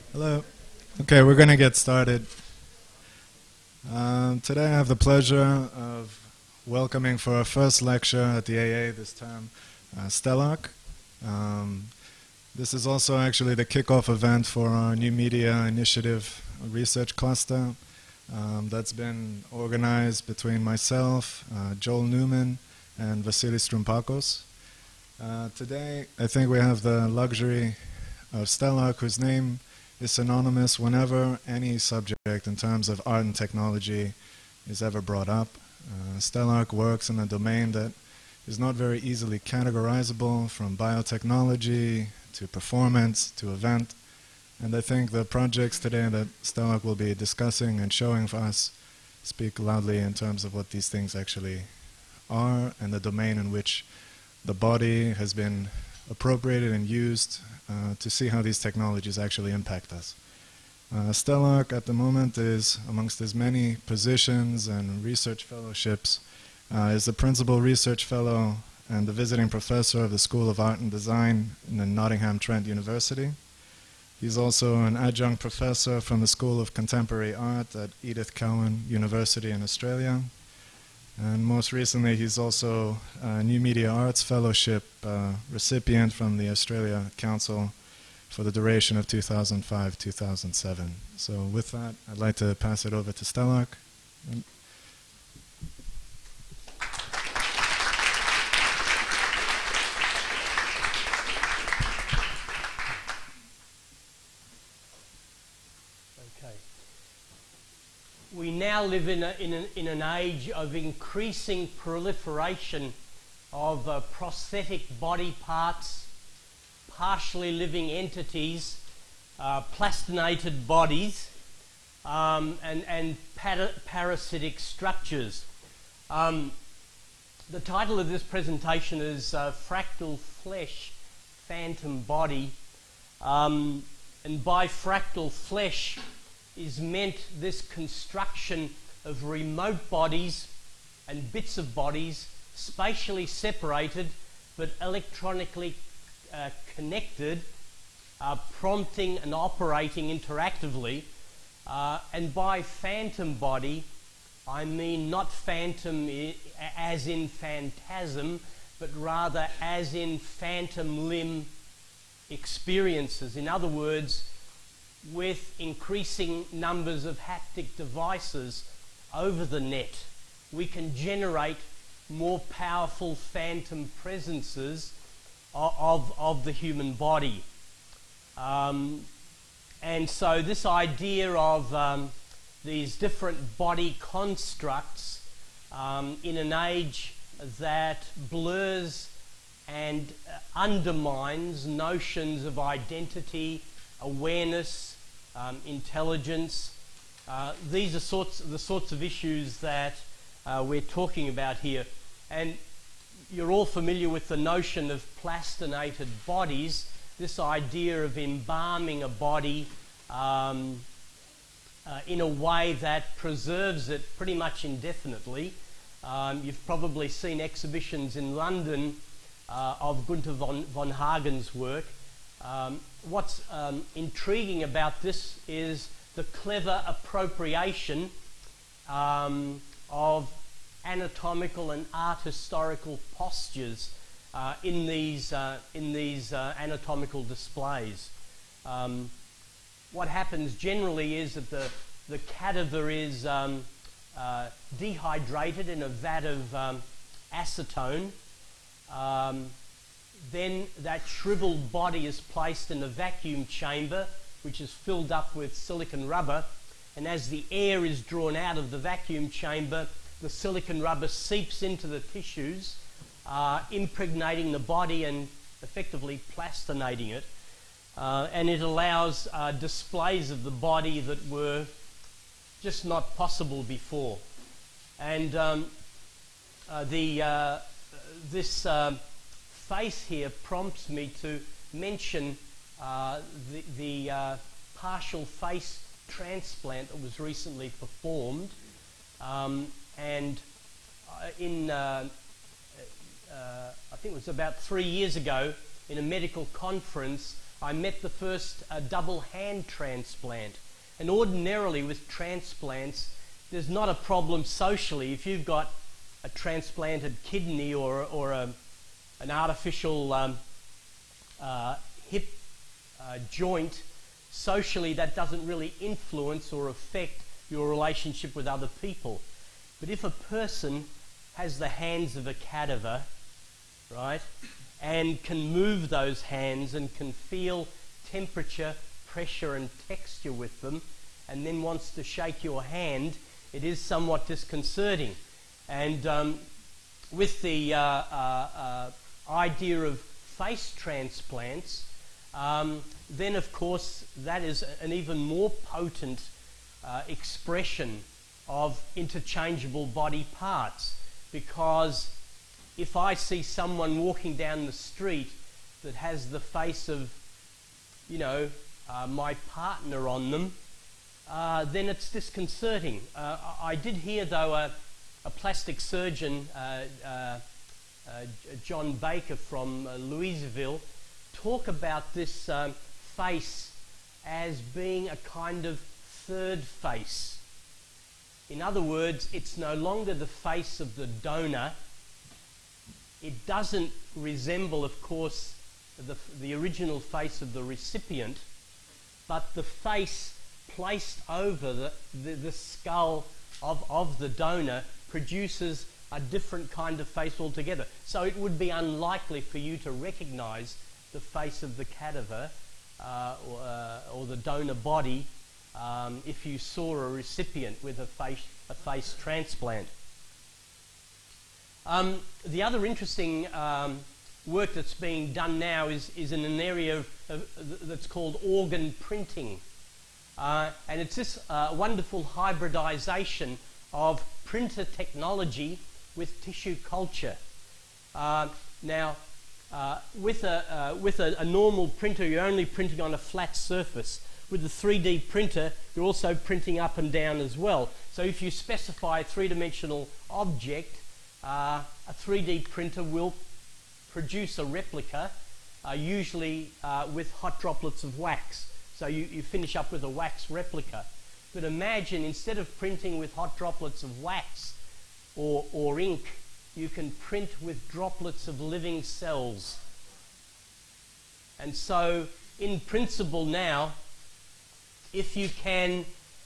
Hello. Okay, we're going to get started. Today I have the pleasure of welcoming for our first lecture at the AA this term, Stelarc. This is also actually the kickoff event for our new media initiative research cluster that's been organized between myself, Joel Newman, and Vasily Strumpakos. Today I think we have the luxury of Stelarc, whose name is synonymous whenever any subject in terms of art and technology is ever brought up. Stelarc works in a domain that is not very easily categorizable, from biotechnology to performance to event. And I think the projects today that Stelarc will be discussing and showing for us speak loudly in terms of what these things actually are and the domain in which the body has been appropriated and used to see how these technologies actually impact us. Stelarc at the moment is, amongst his many positions and research fellowships, is the principal research fellow and the visiting professor of the School of Art and Design in the Nottingham Trent University. He's also an adjunct professor from the School of Contemporary Art at Edith Cowan University in Australia. And most recently, he's also a New Media Arts Fellowship recipient from the Australia Council for the duration of 2005-2007. So with that, I'd like to pass it over to Stelarc. We now live in an age of increasing proliferation of prosthetic body parts, partially living entities, plastinated bodies, and parasitic structures. The title of this presentation is Fractal Flesh, Phantom Body, and by fractal flesh is meant this construction of remote bodies and bits of bodies, spatially separated but electronically connected, prompting and operating interactively. And by phantom body, I mean not phantom as in phantasm, but rather as in phantom limb experiences. In other words, with increasing numbers of haptic devices over the net, we can generate more powerful phantom presences of the human body. And so this idea of these different body constructs in an age that blurs and undermines notions of identity, awareness, intelligence. These are the sorts of issues that we're talking about here. And you're all familiar with the notion of plastinated bodies, this idea of embalming a body in a way that preserves it pretty much indefinitely. You've probably seen exhibitions in London of Gunther von Hagen's work. What's intriguing about this is the clever appropriation of anatomical and art historical postures in these anatomical displays. What happens generally is that the cadaver is dehydrated in a vat of acetone. Then that shriveled body is placed in a vacuum chamber, which is filled up with silicon rubber, and as the air is drawn out of the vacuum chamber, the silicon rubber seeps into the tissues, impregnating the body and effectively plastinating it. And it allows displays of the body that were just not possible before. And this face here prompts me to mention the partial face transplant that was recently performed. And I think it was about 3 years ago, in a medical conference, I met the first double hand transplant. And ordinarily with transplants, there's not a problem socially. If you've got a transplanted kidney or an artificial hip joint, socially that doesn't really influence or affect your relationship with other people. But if a person has the hands of a cadaver, right, and can move those hands and can feel temperature, pressure and texture with them, and then wants to shake your hand, it is somewhat disconcerting. And with the idea of face transplants, then of course that is an even more potent expression of interchangeable body parts, because if I see someone walking down the street that has the face of, you know, my partner on them, then it's disconcerting. I did hear, though, a plastic surgeon, John Baker from Louisville, talk about this face as being a kind of third face. In other words, it's no longer the face of the donor. It doesn't resemble, of course, the original face of the recipient, but the face placed over the skull of the donor produces a different kind of face altogether. So it would be unlikely for you to recognize the face of the cadaver or the donor body if you saw a recipient with a face transplant. The other interesting work that's being done now is in an area that's called organ printing. And it's this wonderful hybridization of printer technology with tissue culture. Now, with a normal printer, you're only printing on a flat surface. With the 3D printer, you're also printing up and down as well. So if you specify a three-dimensional object, a 3D printer will produce a replica, usually with hot droplets of wax. So you finish up with a wax replica. But imagine, instead of printing with hot droplets of wax or ink, you can print with droplets of living cells. And so, in principle now, if you can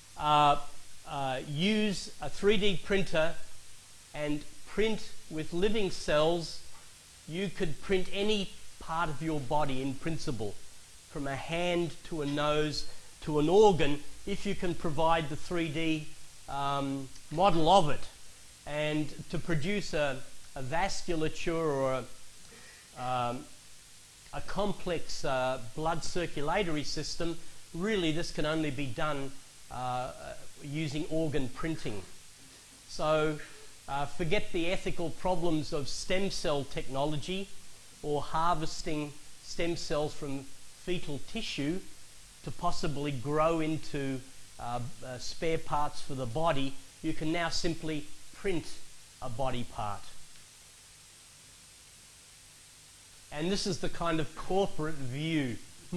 use a 3D printer and print with living cells, you could print any part of your body in principle, from a hand to a nose to an organ, if you can provide the 3D model of it. And to produce a vasculature or a complex blood circulatory system, really this can only be done using organ printing. So forget the ethical problems of stem cell technology or harvesting stem cells from fetal tissue to possibly grow into spare parts for the body. You can now simply print a body part. And this is the kind of corporate view.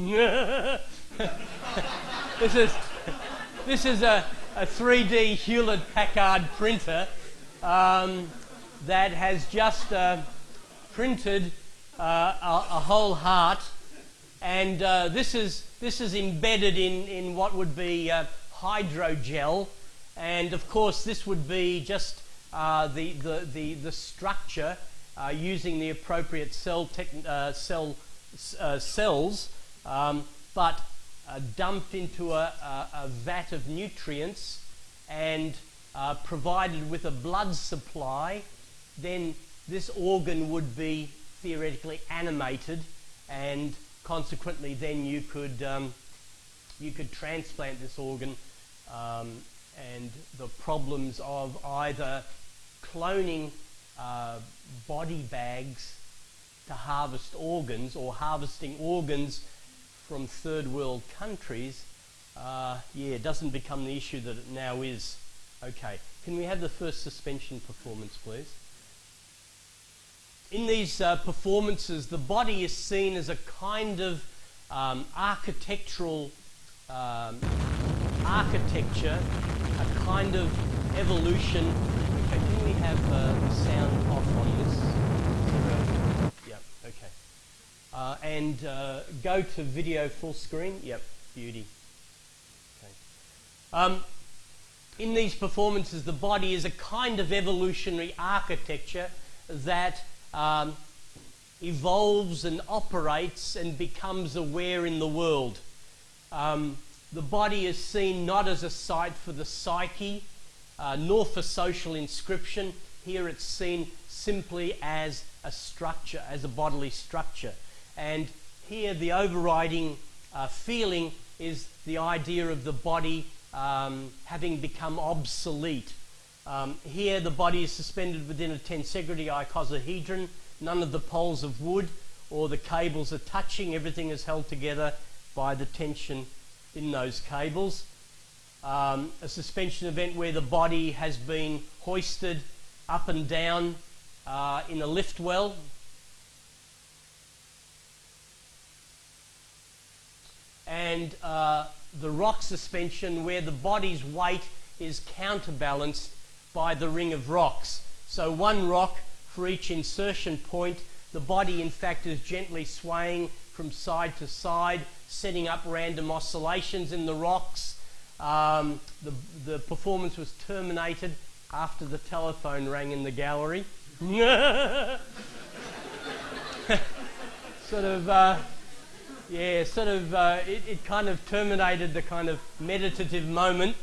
This is a 3D Hewlett-Packard printer that has just printed a whole heart, and this is embedded in what would be hydrogel, and of course this would be just the structure using the appropriate cells, but dumped into a vat of nutrients and provided with a blood supply. Then this organ would be theoretically animated, and consequently then you could transplant this organ, and the problems of either cloning body bags to harvest organs or harvesting organs from third world countries, it doesn't become the issue that it now is. Okay, can we have the first suspension performance, please? In these performances, the body is seen as a kind of architectural architecture, a kind of evolution. Okay, can we have the sound off on this? Yep, okay. And go to video full screen. Yep, beauty. Okay. In these performances, the body is a kind of evolutionary architecture that evolves and operates and becomes aware in the world. The body is seen not as a site for the psyche, nor for social inscription. Here it's seen simply as a structure, as a bodily structure. And here the overriding feeling is the idea of the body having become obsolete. Here the body is suspended within a tensegrity icosahedron. None of the poles of wood or the cables are touching. Everything is held together by the tension in those cables. A suspension event where the body has been hoisted up and down in a lift well. And the rock suspension where the body's weight is counterbalanced by the ring of rocks. So one rock for each insertion point. The body in fact is gently swaying from side to side, setting up random oscillations in the rocks. The performance was terminated after the telephone rang in the gallery. It kind of terminated the kind of meditative moment.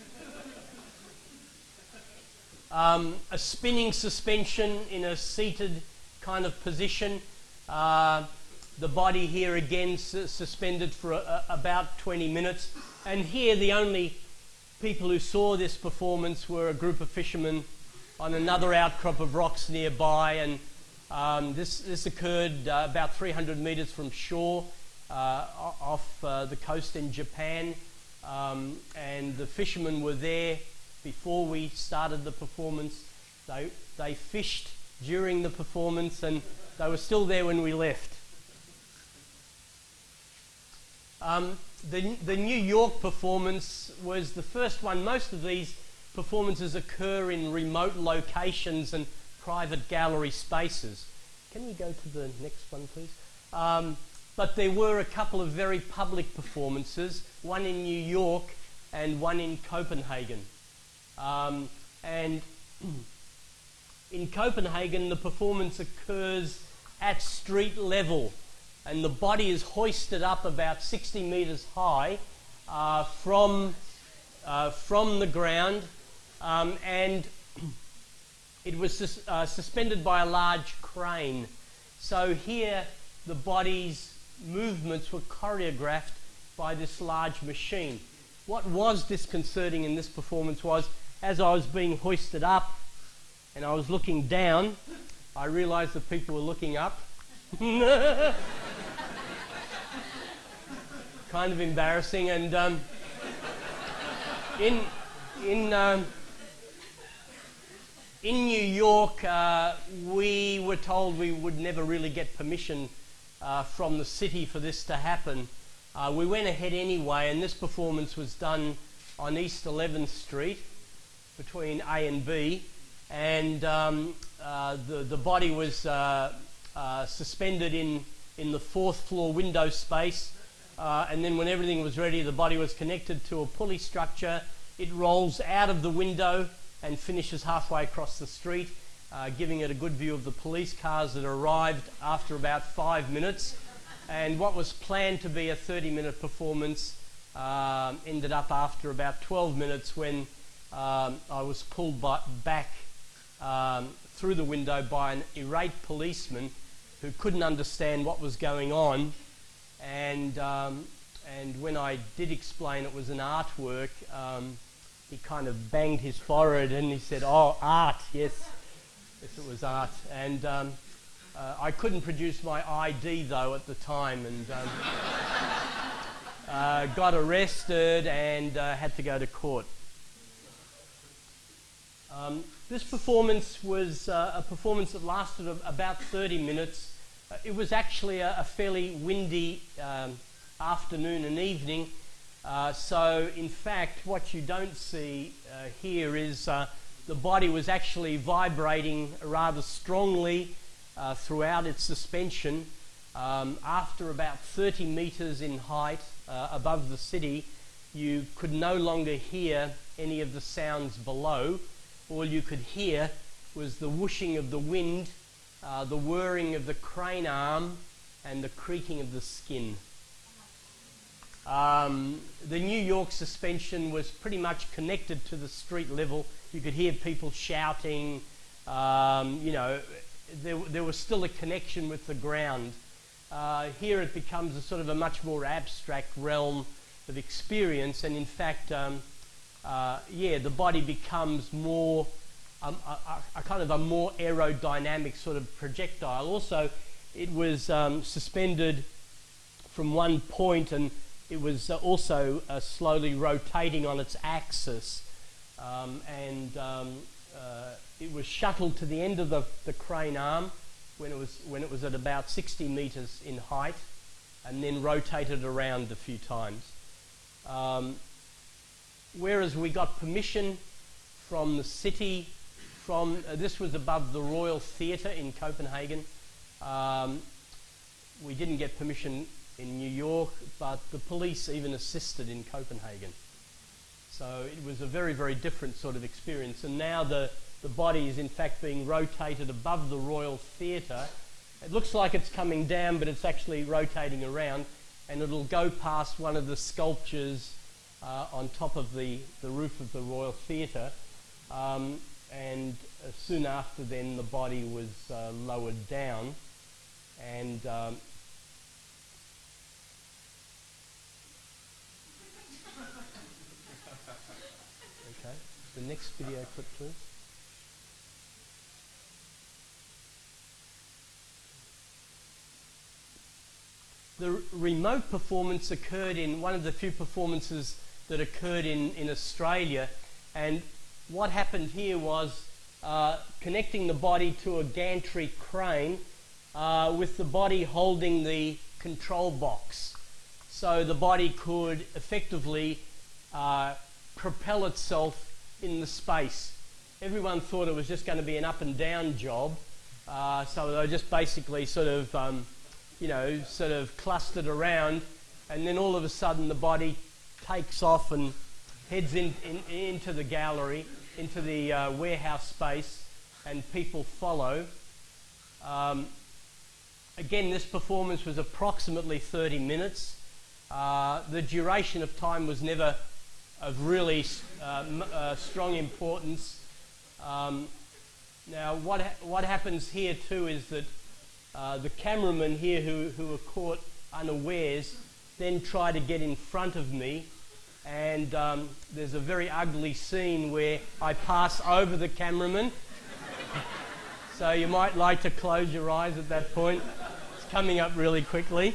A spinning suspension in a seated kind of position. The body here again suspended for about 20 minutes. And here the only people who saw this performance were a group of fishermen on another outcrop of rocks nearby. And this occurred about 300 meters from shore off the coast in Japan. And the fishermen were there before we started the performance. They fished during the performance and they were still there when we left. The New York performance was the first one. Most of these performances occur in remote locations and private gallery spaces. Can we go to the next one, please? But there were a couple of very public performances, one in New York and one in Copenhagen. And in Copenhagen, the performance occurs at street level, and the body is hoisted up about 60 meters high from the ground, and it was suspended by a large crane. So here the body's movements were choreographed by this large machine. What was disconcerting in this performance was, as I was being hoisted up and I was looking down, I realized that people were looking up. Kind of embarrassing. And in New York, we were told we would never really get permission from the city for this to happen. We went ahead anyway, and this performance was done on East 11th Street between A and B, and the body was suspended in the fourth floor window space, and then when everything was ready, the body was connected to a pulley structure. It rolls out of the window and finishes halfway across the street, giving it a good view of the police cars that arrived after about 5 minutes. And what was planned to be a 30-minute performance ended up after about 12 minutes when I was pulled back through the window by an irate policeman who couldn't understand what was going on. And when I did explain it was an artwork, he kind of banged his forehead and he said, "Oh, art, yes, it was art." And I couldn't produce my ID though at the time, and got arrested and had to go to court. This performance was a performance that lasted about 30 minutes. It was actually a fairly windy afternoon and evening. So in fact what you don't see here is the body was actually vibrating rather strongly throughout its suspension. After about 30 meters in height above the city, you could no longer hear any of the sounds below. All you could hear was the whooshing of the wind, the whirring of the crane arm, and the creaking of the skin. The New York suspension was pretty much connected to the street level. You could hear people shouting. You know, there was still a connection with the ground. Here it becomes a sort of a much more abstract realm of experience, and in fact, yeah, the body becomes more a kind of a more aerodynamic sort of projectile. Also, it was suspended from one point, and it was also slowly rotating on its axis, and it was shuttled to the end of the crane arm when it was at about 60 meters in height, and then rotated around a few times. Whereas we got permission from the city, this was above the Royal Theatre in Copenhagen. We didn't get permission in New York, but the police even assisted in Copenhagen. So it was a very, very different sort of experience. And now the body is in fact being rotated above the Royal Theatre. It looks like it's coming down, but it's actually rotating around, and it'll go past one of the sculptures on top of the roof of the Royal Theatre. And soon after then the body was lowered down, and okay, the next video clip please. The remote performance occurred in one of the few performances that occurred in Australia, and what happened here was connecting the body to a gantry crane with the body holding the control box. So the body could effectively propel itself in the space. Everyone thought it was just going to be an up and down job, so they were just basically sort of, you know, sort of clustered around, and then all of a sudden the body takes off and heads into the gallery, into the warehouse space, and people follow. Again, this performance was approximately 30 minutes. The duration of time was never of really strong importance. Now, what happens here too is that the cameramen here who were caught unawares then try to get in front of me, and there's a very ugly scene where I pass over the cameraman. So you might like to close your eyes at that point. It's coming up really quickly.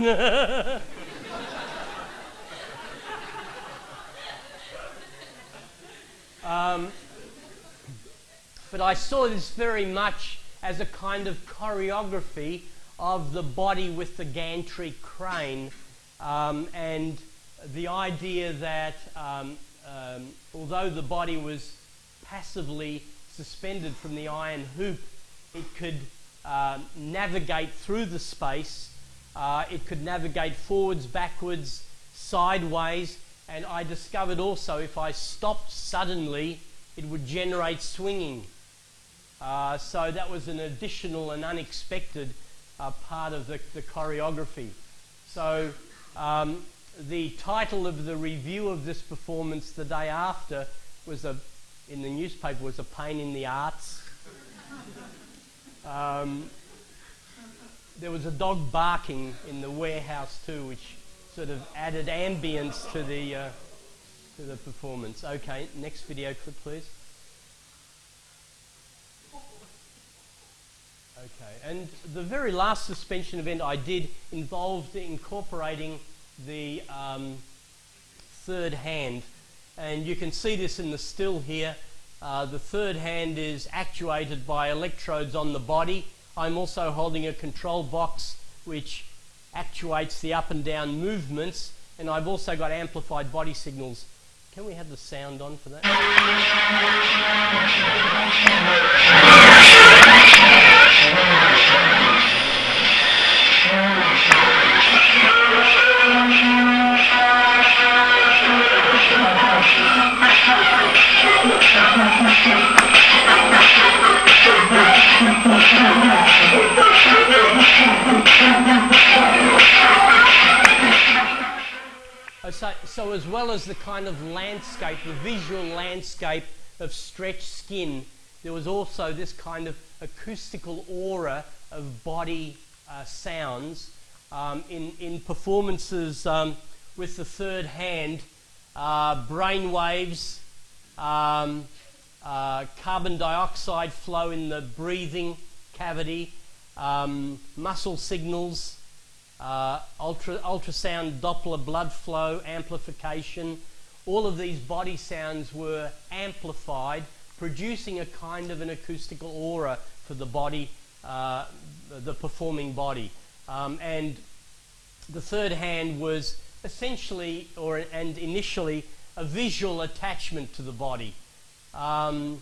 But I saw this very much as a kind of choreography of the body with the gantry crane, and the idea that although the body was passively suspended from the iron hoop, it could navigate through the space, it could navigate forwards, backwards, sideways, and I discovered also if I stopped suddenly it would generate swinging. So that was an additional and unexpected part of the choreography. So the title of the review of this performance the day after was in the newspaper was A Pain in the Arts. There was a dog barking in the warehouse too, which sort of added ambience to the performance. Okay, next video clip please. Okay, and the very last suspension event I did involved incorporating the third hand, and you can see this in the still here. The third hand is actuated by electrodes on the body. I'm also holding a control box which actuates the up and down movements, and I've also got amplified body signals. Can we have the sound on for that? So as well as the kind of landscape, the visual landscape of stretched skin, there was also this kind of acoustical aura of body sounds in performances with the third hand, brain waves, carbon dioxide flow in the breathing cavity, muscle signals, ultrasound Doppler blood flow amplification. All of these body sounds were amplified, producing a kind of an acoustical aura for the body, the performing body. And the third hand was essentially, and initially, a visual attachment to the body. I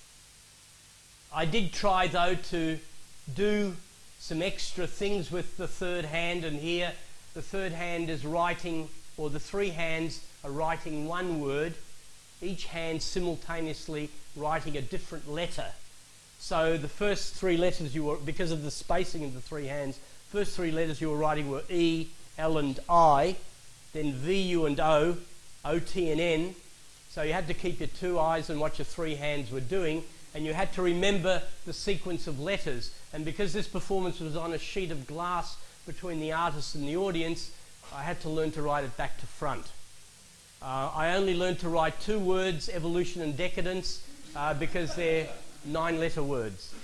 did try, though, to do some extra things with the third hand, and here the third hand is writing, or the three hands are writing one word, each hand simultaneously writing a different letter. So the first three letters you were, because of the spacing of the three hands, first three letters you were writing were E, L and I, then V, U and O, O, T and N. So you had to keep your two eyes on what your three hands were doing, and you had to remember the sequence of letters. And because this performance was on a sheet of glass between the artist and the audience, I had to learn to write it back to front. I only learned to write two words, evolution and decadence, because they're 9-letter words.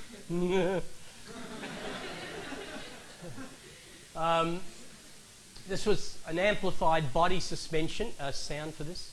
This was an amplified body suspension. Sound for this?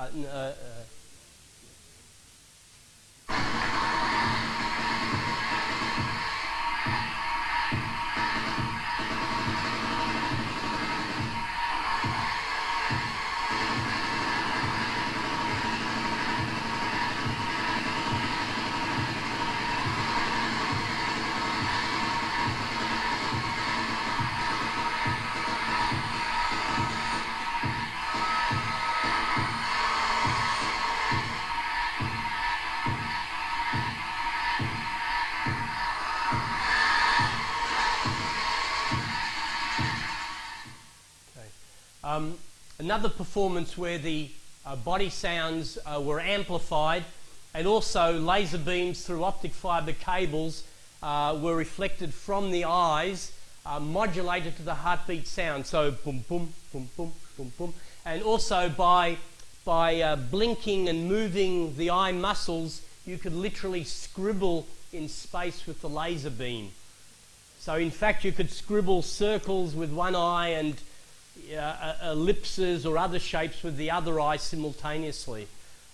Another performance where the body sounds were amplified, and also laser beams through optic fibre cables were reflected from the eyes, modulated to the heartbeat sound. So boom, boom, boom, boom, boom, boom. And also by blinking and moving the eye muscles, you could literally scribble in space with the laser beam. So in fact you could scribble circles with one eye and ellipses or other shapes with the other eye simultaneously.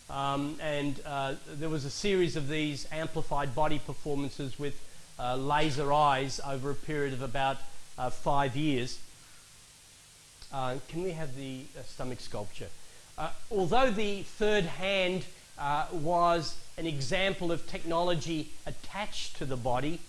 There was a series of these amplified body performances with laser eyes over a period of about 5 years. Can we have the stomach sculpture? Although the third hand was an example of technology attached to the body,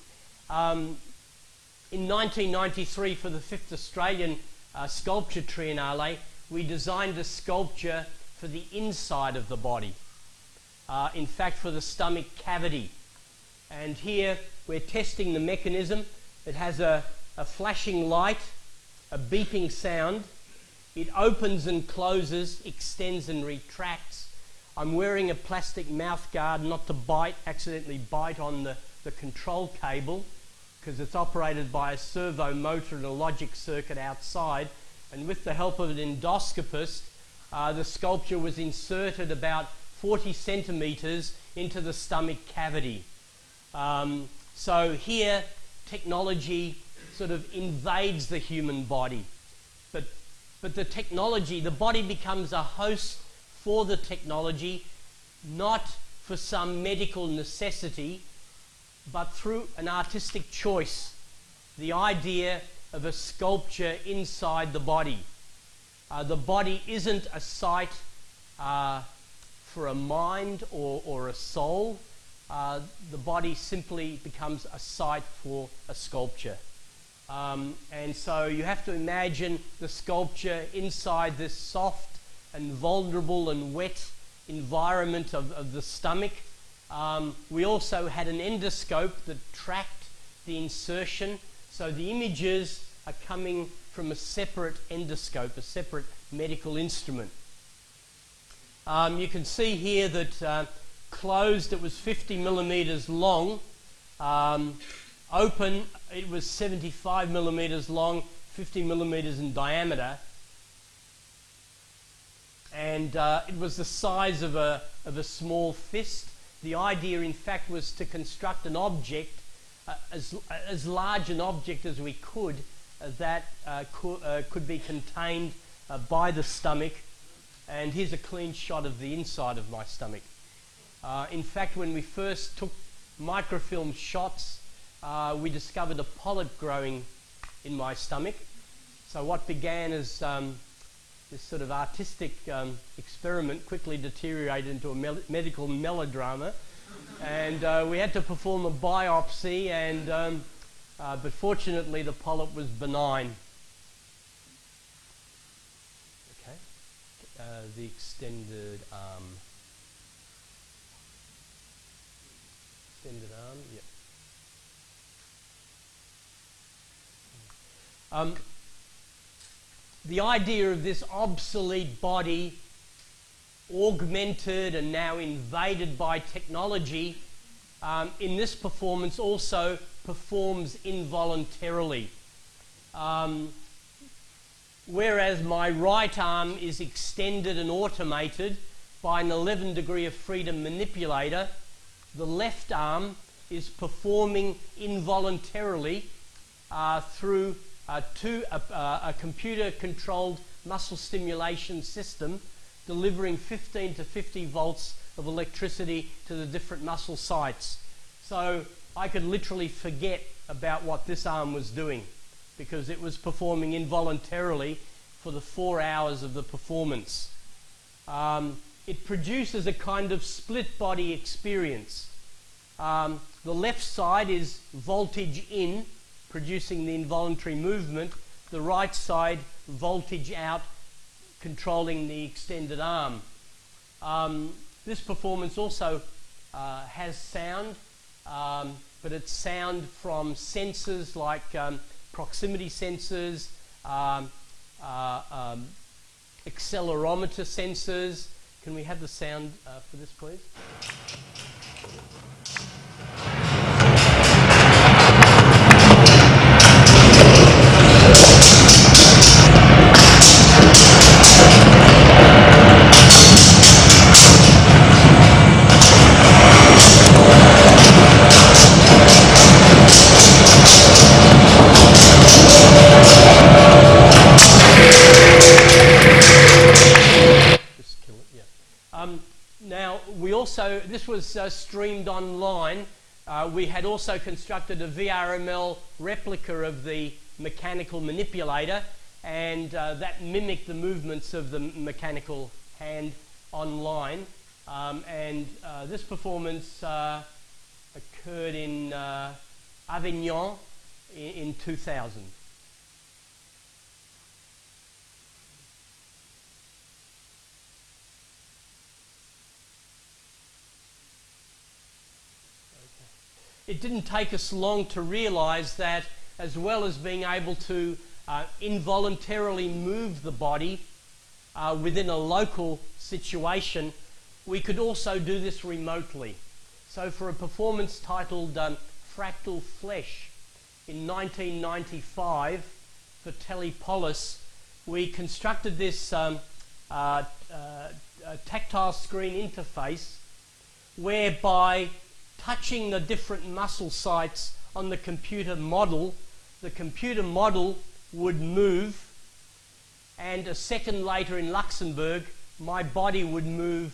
in 1993 for the 5th Australian Sculpture Triennale, we designed a sculpture for the inside of the body. In fact, for the stomach cavity. And here we're testing the mechanism. It has a flashing light, a beeping sound. It opens and closes, extends and retracts. I'm wearing a plastic mouth guard not to accidentally bite on the control cable, because it's operated by a servo motor and a logic circuit outside. And with the help of an endoscopist, the sculpture was inserted about 40 centimetres into the stomach cavity. So here, technology sort of invades the human body. But the technology, the body becomes a host for the technology, not for some medical necessity, but through an artistic choice. The idea of a sculpture inside the body. The body isn't a site for a mind or a soul. The body simply becomes a site for a sculpture. And so you have to imagine the sculpture inside this soft and vulnerable and wet environment of the stomach. We also had an endoscope that tracked the insertion, so the images are coming from a separate endoscope, a separate medical instrument. You can see here that closed it was 50 millimeters long, open it was 75 millimeters long, 50 millimeters in diameter, and it was the size of a small fist. The idea, in fact, was to construct an object, as large an object as we could, that could be contained by the stomach. And here's a clean shot of the inside of my stomach. In fact, when we first took microfilm shots, we discovered a polyp growing in my stomach. So what began as this sort of artistic experiment quickly deteriorated into a medical melodrama, and we had to perform a biopsy, and but fortunately the polyp was benign. Okay, the extended arm. Extended arm, yep. The idea of this obsolete body, augmented and now invaded by technology, in this performance also performs involuntarily. Whereas my right arm is extended and automated by an 11 degree of freedom manipulator, the left arm is performing involuntarily through a computer-controlled muscle stimulation system, delivering 15 to 50 volts of electricity to the different muscle sites. So I could literally forget about what this arm was doing because it was performing involuntarily for the 4 hours of the performance. It produces a kind of split body experience. The left side is voltage in, producing the involuntary movement. The right side, voltage out, controlling the extended arm. This performance also has sound, but it's sound from sensors like proximity sensors, accelerometer sensors. Can we have the sound for this, please? Now, we also, this was streamed online. We had also constructed a VRML replica of the mechanical manipulator, and that mimicked the movements of the mechanical hand online. This performance occurred in Avignon in 2000. It didn't take us long to realize that, as well as being able to involuntarily move the body within a local situation, we could also do this remotely. So for a performance titled Fractal Flesh in 1995 for Telepolis, we constructed this tactile screen interface whereby touching the different muscle sites on the computer model would move, and a second later in Luxembourg, my body would move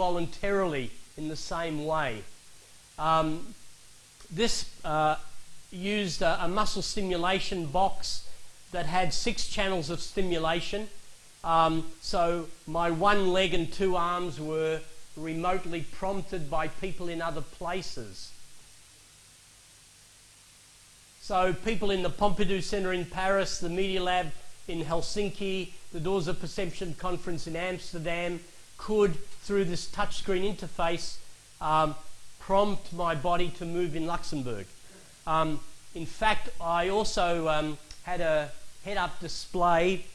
involuntarily in the same way. This used a muscle stimulation box that had 6 channels of stimulation. So my one leg and 2 arms were remotely prompted by people in other places. So people in the Pompidou Centre in Paris, the Media Lab in Helsinki, the Doors of Perception Conference in Amsterdam could, through this touchscreen interface, prompt my body to move in Luxembourg. In fact, I also had a head-up display.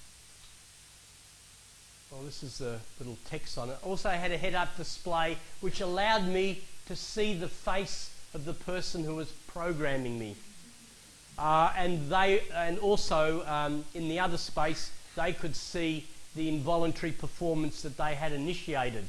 Well, this is the little text on it. Also had a head-up display which allowed me to see the face of the person who was programming me. And also in the other space, they could see the involuntary performance that they had initiated.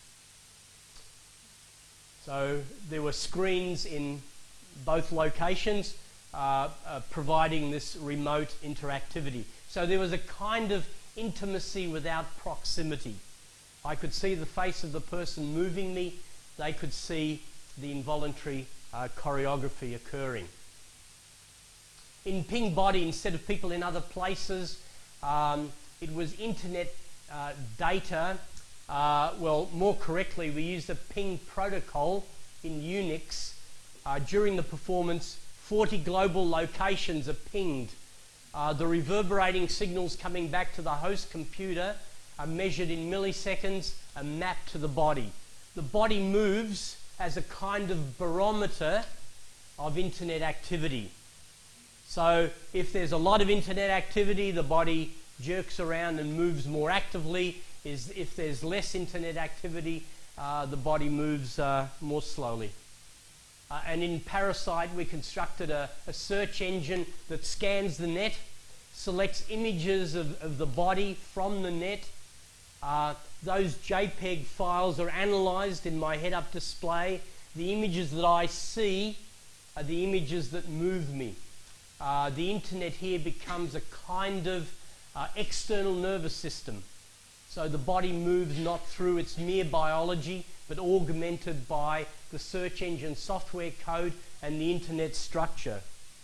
So there were screens in both locations providing this remote interactivity. So there was a kind of intimacy without proximity. I could see the face of the person moving me. They could see the involuntary choreography occurring. In Ping Body, instead of people in other places, it was internet data. Well, more correctly, we used a ping protocol in Unix. During the performance, 40 global locations are pinged. The reverberating signals coming back to the host computer are measured in milliseconds and mapped to the body. The body moves as a kind of barometer of internet activity. So if there's a lot of internet activity, the body jerks around and moves more actively. If there's less internet activity, the body moves more slowly. And in Parasite, we constructed a search engine that scans the net, selects images of the body from the net. Those JPEG files are analysed in my head-up display. The images that I see are the images that move me. The internet here becomes a kind of external nervous system. So the body moves not through its mere biology, but augmented by the search engine software code and the internet structure.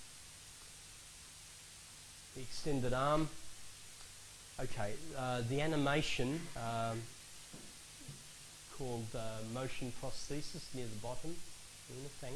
The extended arm. Okay, the animation called motion prosthesis near the bottom. Thanks.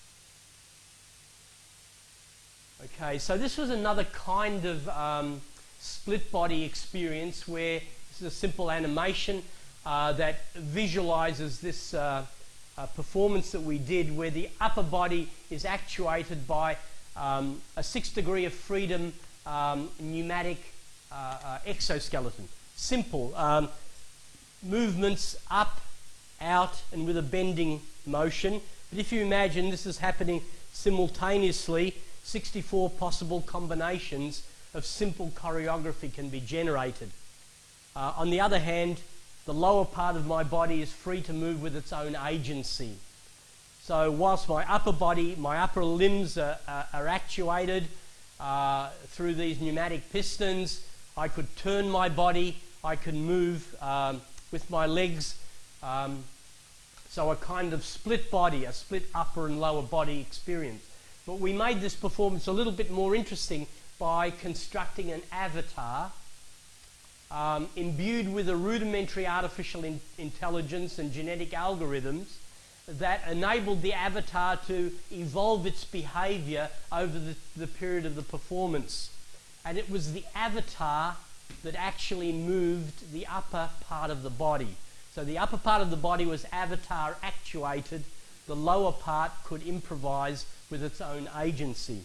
Okay, so this was another kind of split body experience where this is a simple animation that visualizes this performance that we did, where the upper body is actuated by a 6 degree of freedom pneumatic exoskeleton. Simple movements up, out, and with a bending motion. But if you imagine this is happening simultaneously, 64 possible combinations of simple choreography can be generated. On the other hand, the lower part of my body is free to move with its own agency. So whilst my upper body, my upper limbs are actuated through these pneumatic pistons, I could turn my body, I can move with my legs. So a kind of split body, a split upper and lower body experience. But we made this performance a little bit more interesting by constructing an avatar imbued with a rudimentary artificial intelligence and genetic algorithms that enabled the avatar to evolve its behavior over the period of the performance. And it was the avatar that actually moved the upper part of the body. So the upper part of the body was avatar actuated, the lower part could improvise with its own agency.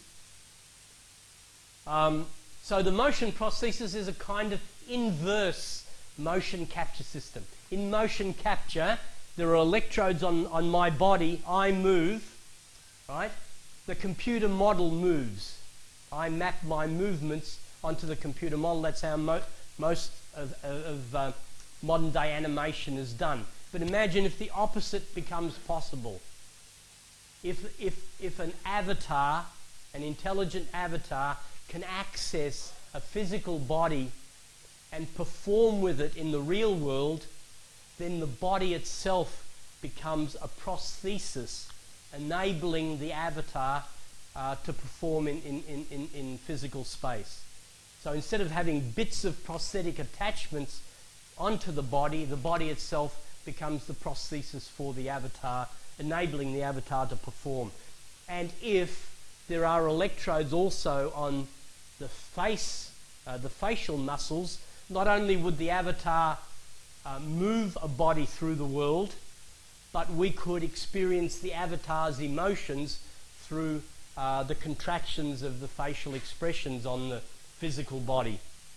So the motion prosthesis is a kind of inverse motion capture system. In motion capture, there are electrodes on my body. I move, right? The computer model moves. I map my movements onto the computer model. That's how most of modern day animation is done. But imagine if the opposite becomes possible. If an avatar, an intelligent avatar, can access a physical body and perform with it in the real world, then the body itself becomes a prosthesis, enabling the avatar to perform in physical space. So instead of having bits of prosthetic attachments onto the body itself becomes the prosthesis for the avatar, enabling the avatar to perform. And if there are electrodes also on the face, the facial muscles, not only would the avatar move a body through the world, but we could experience the avatar's emotions through the contractions of the facial expressions on the physical body.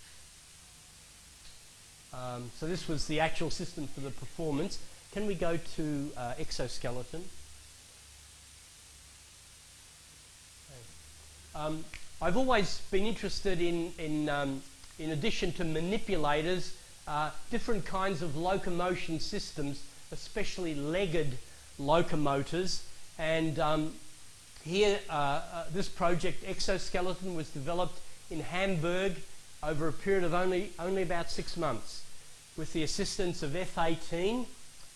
So this was the actual system for the performance. Can we go to Exoskeleton? I've always been interested in addition to manipulators, different kinds of locomotion systems, especially legged locomotors. And here, this project, Exoskeleton, was developed in Hamburg over a period of only about 6 months, with the assistance of F-18.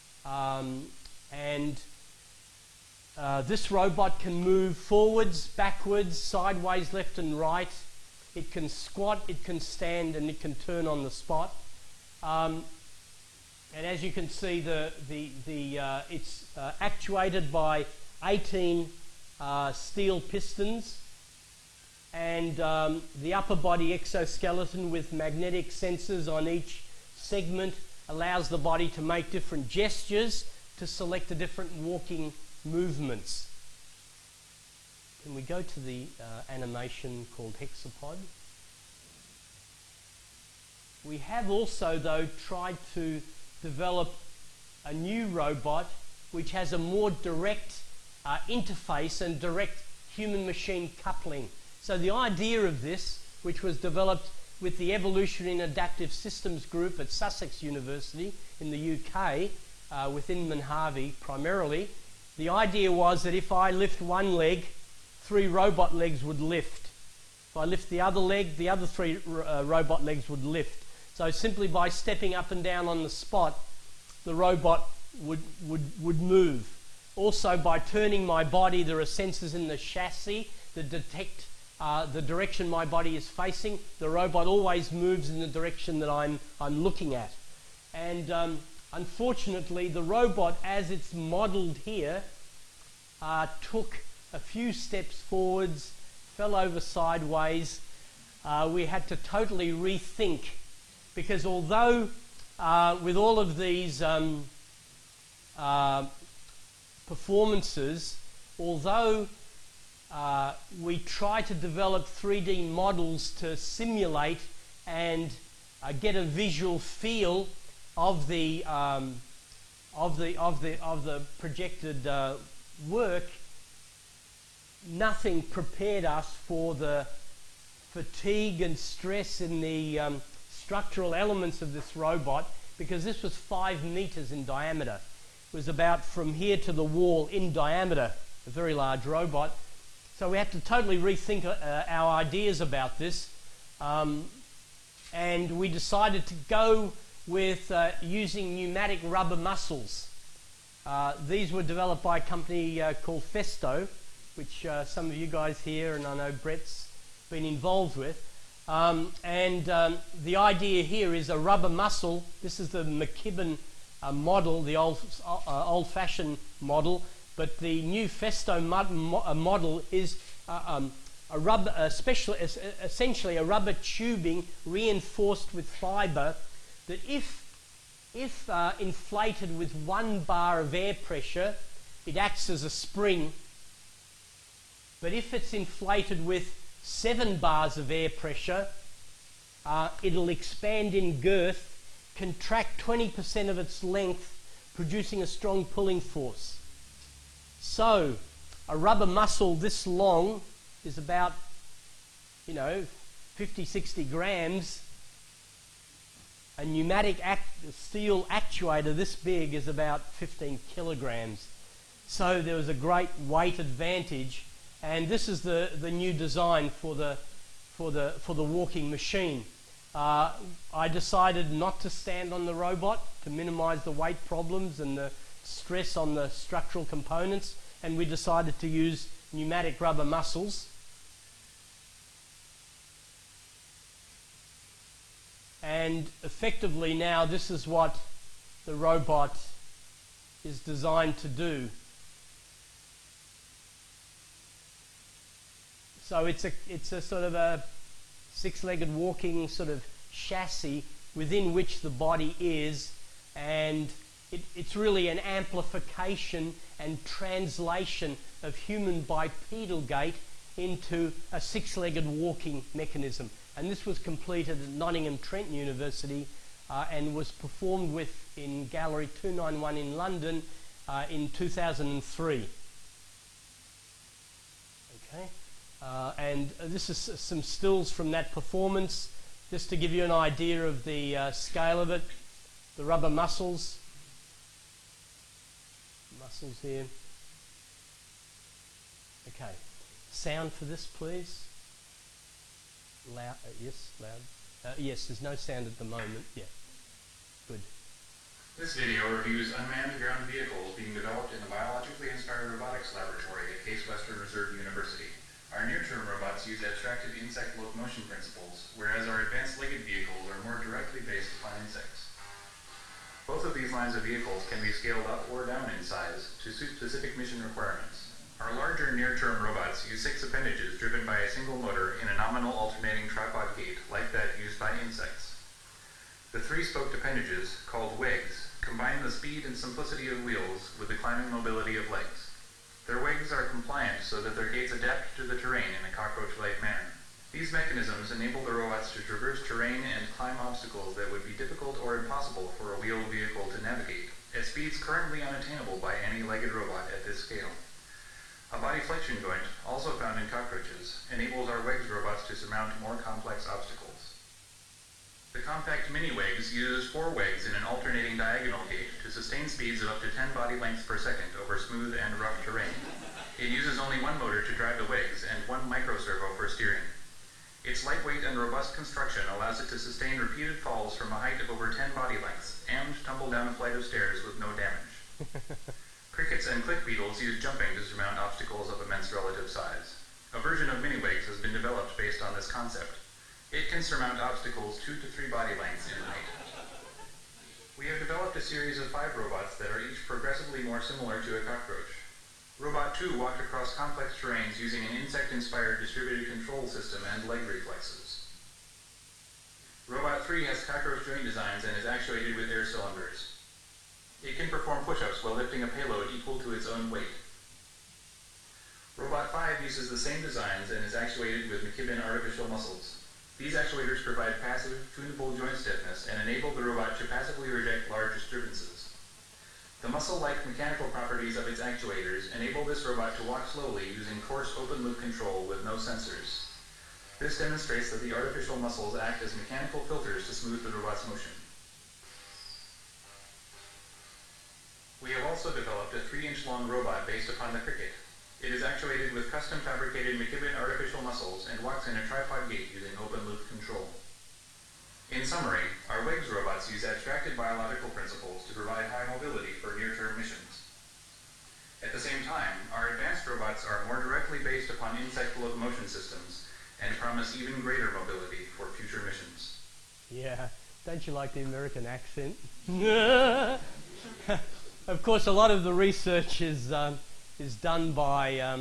This robot can move forwards, backwards, sideways, left and right. It can squat, it can stand, and it can turn on the spot. And as you can see, it's actuated by 18 steel pistons, and the upper body exoskeleton with magnetic sensors on each segment allows the body to make different gestures to select the different walking movements. Can we go to the animation called Hexapod? We have also, though, tried to develop a new robot which has a more direct interface and direct human-machine coupling. So the idea of this, which was developed with the Evolutionary and Adaptive Systems group at Sussex University in the UK, within Harvey primarily, the idea was that if I lift one leg, 3 robot legs would lift. If I lift the other leg, the other 3 robot legs would lift. So simply by stepping up and down on the spot, the robot would move. Also, by turning my body, there are sensors in the chassis that detect the direction my body is facing. The robot always moves in the direction that I'm looking at. And unfortunately, the robot, as it's modelled here, took a few steps forwards, fell over sideways. We had to totally rethink, because although with all of these performances, although we try to develop 3D models to simulate and get a visual feel of the projected work, nothing prepared us for the fatigue and stress in the structural elements of this robot, because this was 5 meters in diameter. It was about from here to the wall in diameter, a very large robot. So we had to totally rethink our ideas about this, and we decided to go with using pneumatic rubber muscles. These were developed by a company called Festo, which some of you guys here, and I know Brett's been involved with. The idea here is a rubber muscle. This is the McKibben model, the old-fashioned model, but the new Festo model is essentially a rubber tubing reinforced with fibre that if inflated with 1 bar of air pressure, it acts as a spring. But if it's inflated with 7 bars of air pressure, it'll expand in girth, contract 20% of its length, producing a strong pulling force. So a rubber muscle this long is about, 50, 60 grams. A pneumatic steel actuator this big is about 15 kilograms. So there was a great weight advantage, and this is the new design for the walking machine. I decided not to stand on the robot to minimize the weight problems and the stress on the structural components, and we decided to use pneumatic rubber muscles. And effectively now this is what the robot is designed to do. So it's a sort of a six-legged walking sort of chassis within which the body is, and it's really an amplification and translation of human bipedal gait into a six-legged walking mechanism. And this was completed at Nottingham Trent University and was performed with in Gallery 291 in London in 2003. Okay. And this is some stills from that performance, just to give you an idea of the scale of it. The rubber muscles here. Okay, sound for this, please. Loud, yes, loud. Yes, there's no sound at the moment. Yeah, good. This video reviews unmanned ground vehicles being developed in the biologically inspired robotics laboratory at Case Western Reserve University. Our near-term robots use abstracted insect locomotion principles, whereas our advanced legged vehicles are more directly based upon insects. Both of these lines of vehicles can be scaled up or down in size to suit specific mission requirements. Our larger near-term robots use 6 appendages driven by a single motor in a nominal alternating tripod gait like that used by insects. The 3-spoked appendages, called WEGs, combine the speed and simplicity of wheels with the climbing mobility of legs. Their WEGs are compliant so that their gaits adapt to the terrain in a cockroach-like manner. These mechanisms enable the robots to traverse terrain and climb obstacles that would be difficult or impossible for a wheeled vehicle to navigate, at speeds currently unattainable by any legged robot at this scale. A body flexion joint, also found in cockroaches, enables our WEGs robots to surmount more complex obstacles. The compact mini-WEGs uses 4 WEGs in an alternating diagonal gait to sustain speeds of up to 10 body lengths per second over smooth and rough terrain. It uses only one motor to drive the WEGs and 1 microservo for steering. Its lightweight and robust construction allows it to sustain repeated falls from a height of over 10 body lengths and tumble down a flight of stairs with no damage. Crickets and click beetles use jumping to surmount obstacles of immense relative size. A version of mini-WEGs has been developed based on this concept. It can surmount obstacles 2 to 3 body lengths in height. We have developed a series of 5 robots that are each progressively more similar to a cockroach. Robot 2 walked across complex terrains using an insect-inspired distributed control system and leg reflexes. Robot 3 has cockroach joint designs and is actuated with air cylinders. It can perform push-ups while lifting a payload equal to its own weight. Robot 5 uses the same designs and is actuated with McKibben artificial muscles. These actuators provide passive, tunable joint stiffness and enable the robot to passively reject large disturbances. The muscle-like mechanical properties of its actuators enable this robot to walk slowly using coarse open-loop control with no sensors. This demonstrates that the artificial muscles act as mechanical filters to smooth the robot's motion. We have also developed a 3-inch-long robot based upon the cricket. It is actuated with custom-fabricated McKibben artificial muscles and walks in a tripod gait using open-loop control. In summary, our WEGs robots use abstracted biological principles to provide high mobility for near-term missions. At the same time, our advanced robots are more directly based upon insect locomotion systems and promise even greater mobility for future missions. Yeah, don't you like the American accent? Of course, a lot of the research is done by,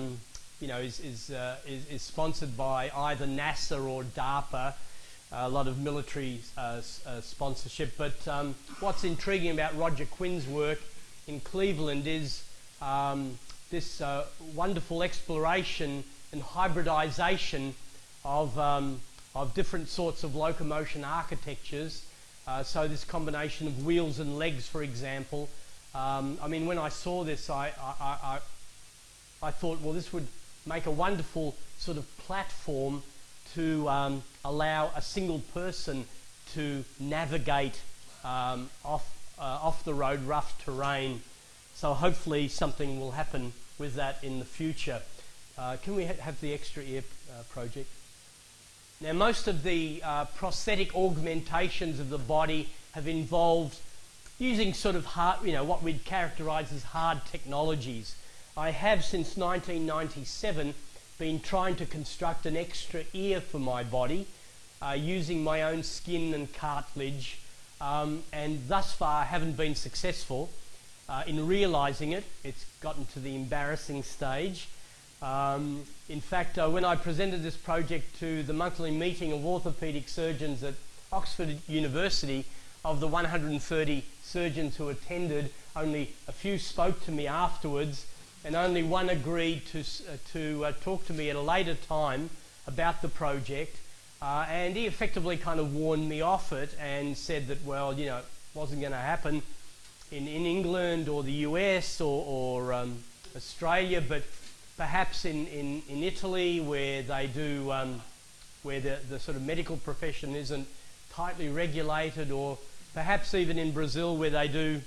is sponsored by either NASA or DARPA. A lot of military sponsorship, but what's intriguing about Roger Quinn's work in Cleveland is this wonderful exploration and hybridization of different sorts of locomotion architectures. So this combination of wheels and legs, for example. I mean, when I saw this, I thought, well, this would make a wonderful sort of platform to allow a single person to navigate off the road, rough terrain. So hopefully something will happen with that in the future. Can we have the extra ear project? Now, most of the prosthetic augmentations of the body have involved using sort of hard, what we'd characterize as hard technologies. I have since 1997 been trying to construct an extra ear for my body using my own skin and cartilage, and thus far I haven't been successful in realising it. It's gotten to the embarrassing stage. In fact, when I presented this project to the monthly meeting of orthopaedic surgeons at Oxford University, of the 130 surgeons who attended, only a few spoke to me afterwards, and only one agreed to talk to me at a later time about the project. And he effectively kind of warned me off it and said that, well, you know, it wasn't going to happen in England or the US or Australia, but perhaps in Italy, where they do, where the sort of medical profession isn't tightly regulated, or perhaps even in Brazil, where they do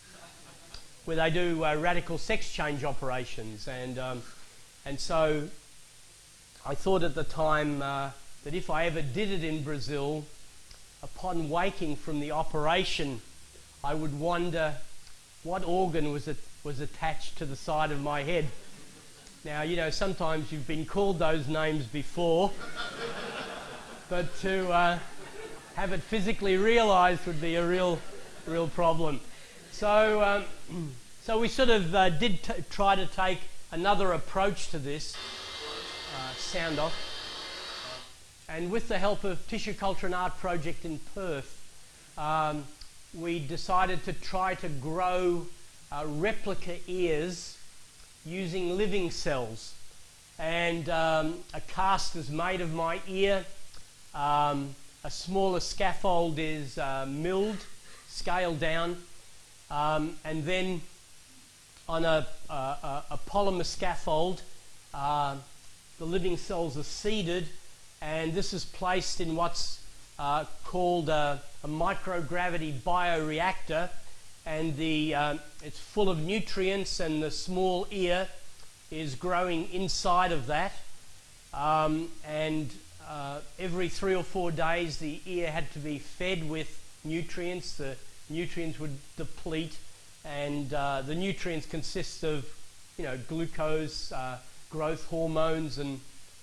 radical sex change operations. And so I thought at the time that if I ever did it in Brazil, upon waking from the operation, I would wonder what organ was attached to the side of my head. Now, you know, sometimes you've been called those names before, but to have it physically realised would be a real problem. So, so we sort of did try to take another approach to this, sound off, and with the help of Tissue Culture and Art Project in Perth, we decided to try to grow replica ears using living cells. And a cast is made of my ear, a smaller scaffold is milled, scaled down, and then on a polymer scaffold, the living cells are seeded, and this is placed in what's called a microgravity bioreactor, and it's full of nutrients, and the small ear is growing inside of that. Every 3 or 4 days, the ear had to be fed with nutrients. The nutrients would deplete, and the nutrients consist of, you know, glucose, growth hormones, and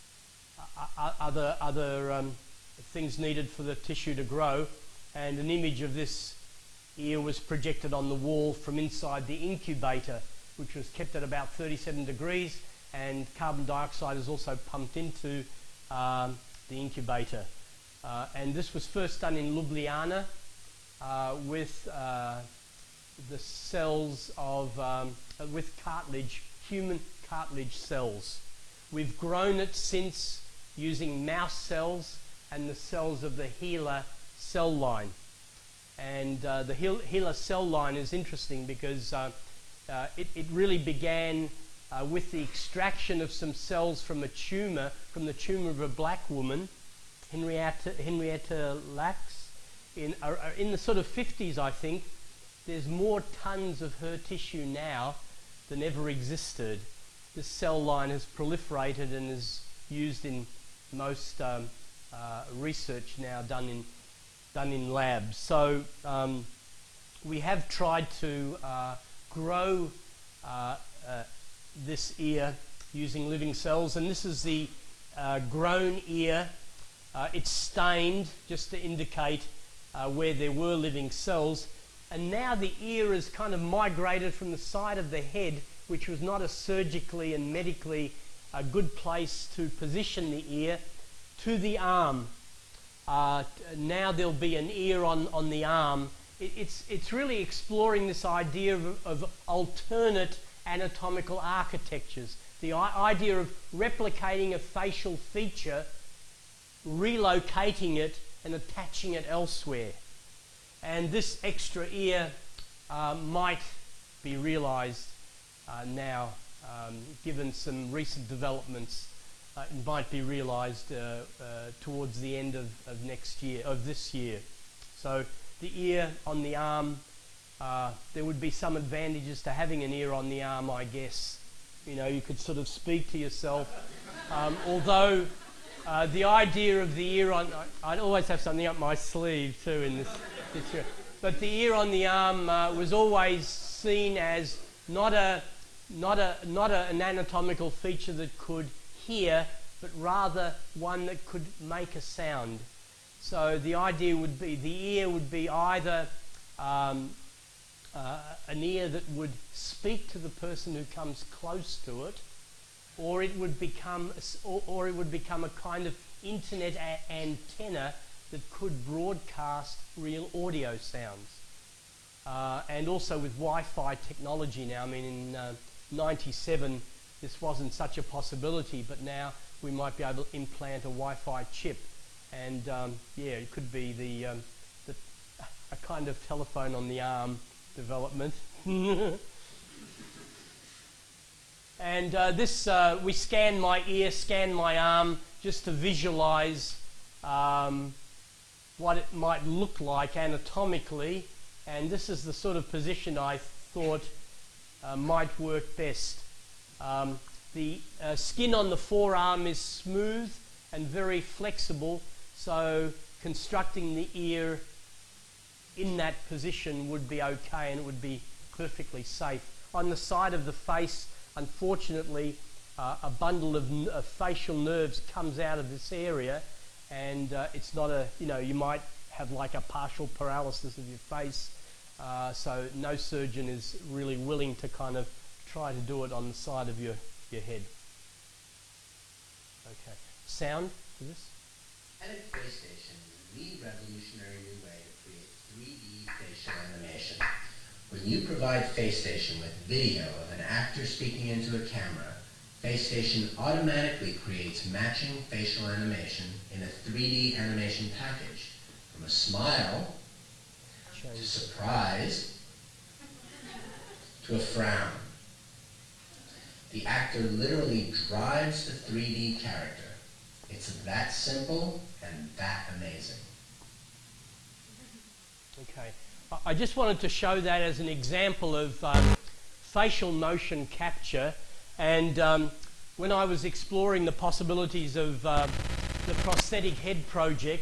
other things needed for the tissue to grow. And an image of this ear was projected on the wall from inside the incubator, which was kept at about 37 degrees, and carbon dioxide is also pumped into the incubator. And this was first done in Ljubljana with the cells of, with cartilage, human cartilage cells. We've grown it since using mouse cells and the cells of the HeLa cell line. And the HeLa cell line is interesting because it really began with the extraction of some cells from a tumour, from the tumour of a black woman, Henrietta Lacks, in the sort of 50s, I think. There's more tons of her tissue now than ever existed. This cell line has proliferated and is used in most research now done in labs. So we have tried to grow this ear using living cells, and this is the grown ear. It's stained just to indicate where there were living cells, and now the ear is kind of migrated from the side of the head, which was not a surgically and medically a good place to position the ear, to the arm. Now there'll be an ear on the arm. It's really exploring this idea of alternate anatomical architectures, the idea of replicating a facial feature, relocating it and attaching it elsewhere. And this extra ear might be realised now, given some recent developments. It might be realised towards the end of next year, of this year. So the ear on the arm, there would be some advantages to having an ear on the arm, I guess. You know, you could sort of speak to yourself. Although the idea of the ear on, I'd always have something up my sleeve too in this year. But the ear on the arm was always seen as not a not an anatomical feature that could hear, but rather one that could make a sound. So the idea would be the ear would be either an ear that would speak to the person who comes close to it, or it would become a kind of internet antenna that could broadcast real audio sounds. And also with Wi-Fi technology now, I mean in 97 this wasn't such a possibility, but now we might be able to implant a Wi-Fi chip, and yeah, it could be a kind of telephone on the arm development. And this, we scan my ear, scan my arm, just to visualize what it might look like anatomically, and this is the sort of position I thought might work best. The skin on the forearm is smooth and very flexible, so constructing the ear in that position would be okay, and it would be perfectly safe. On the side of the face, unfortunately, a bundle of facial nerves comes out of this area, and it's not a, you might have like a partial paralysis of your face, so no surgeon is really willing to kind of try to do it on the side of your head. Okay, sound to this? Prosthetic face station is the revolutionary new way to create 3D facial animation. When you provide face station with video of an actor speaking into a camera, face station automatically creates matching facial animation in a 3D animation package, from a smile to surprise to a frown. The actor literally drives the 3D character. It's that simple and that amazing. Okay, I just wanted to show that as an example of facial motion capture, and when I was exploring the possibilities of the Prosthetic Head project,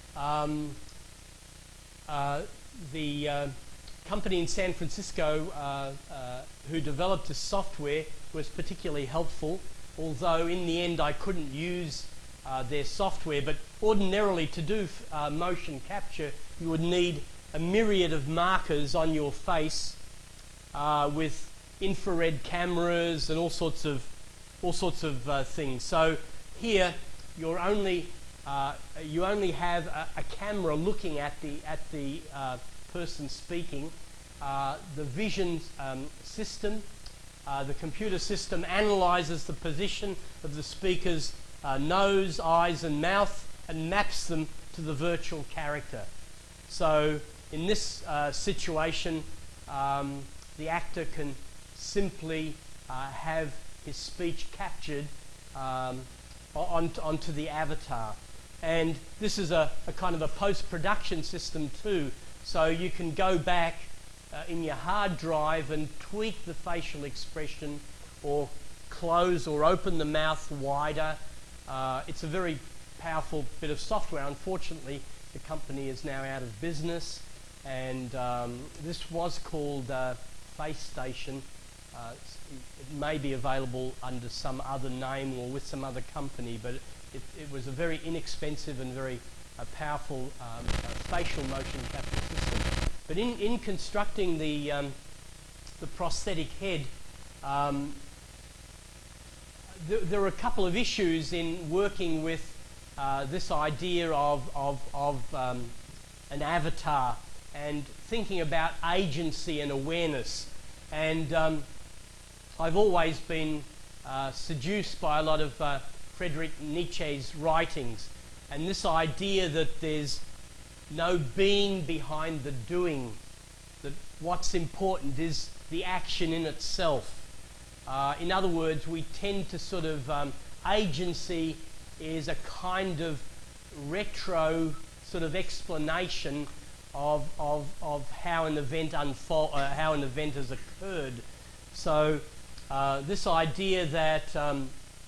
the company in San Francisco who developed this software was particularly helpful, although in the end I couldn't use their software. But ordinarily, to do motion capture, you would need a myriad of markers on your face with infrared cameras and all sorts of things. So here you only have a camera looking at the person speaking. The vision system, the computer system, analyzes the position of the speaker's nose, eyes and mouth and maps them to the virtual character. So in this situation, the actor can simply have his speech captured onto the avatar. And this is a kind of a post-production system too, so you can go back in your hard drive and tweak the facial expression, or close or open the mouth wider. It's a very powerful bit of software. Unfortunately, the company is now out of business, and this was called Face Station. It may be available under some other name or with some other company, but it was a very inexpensive and very powerful facial motion capture system. But in constructing the prosthetic head, there are a couple of issues in working with this idea of an avatar and thinking about agency and awareness. And I've always been seduced by a lot of Friedrich Nietzsche's writings, and this idea that there's no being behind the doing, that what's important is the action in itself. In other words, we tend to sort of, agency is a kind of retro sort of explanation of how an event how an event has occurred. So this idea that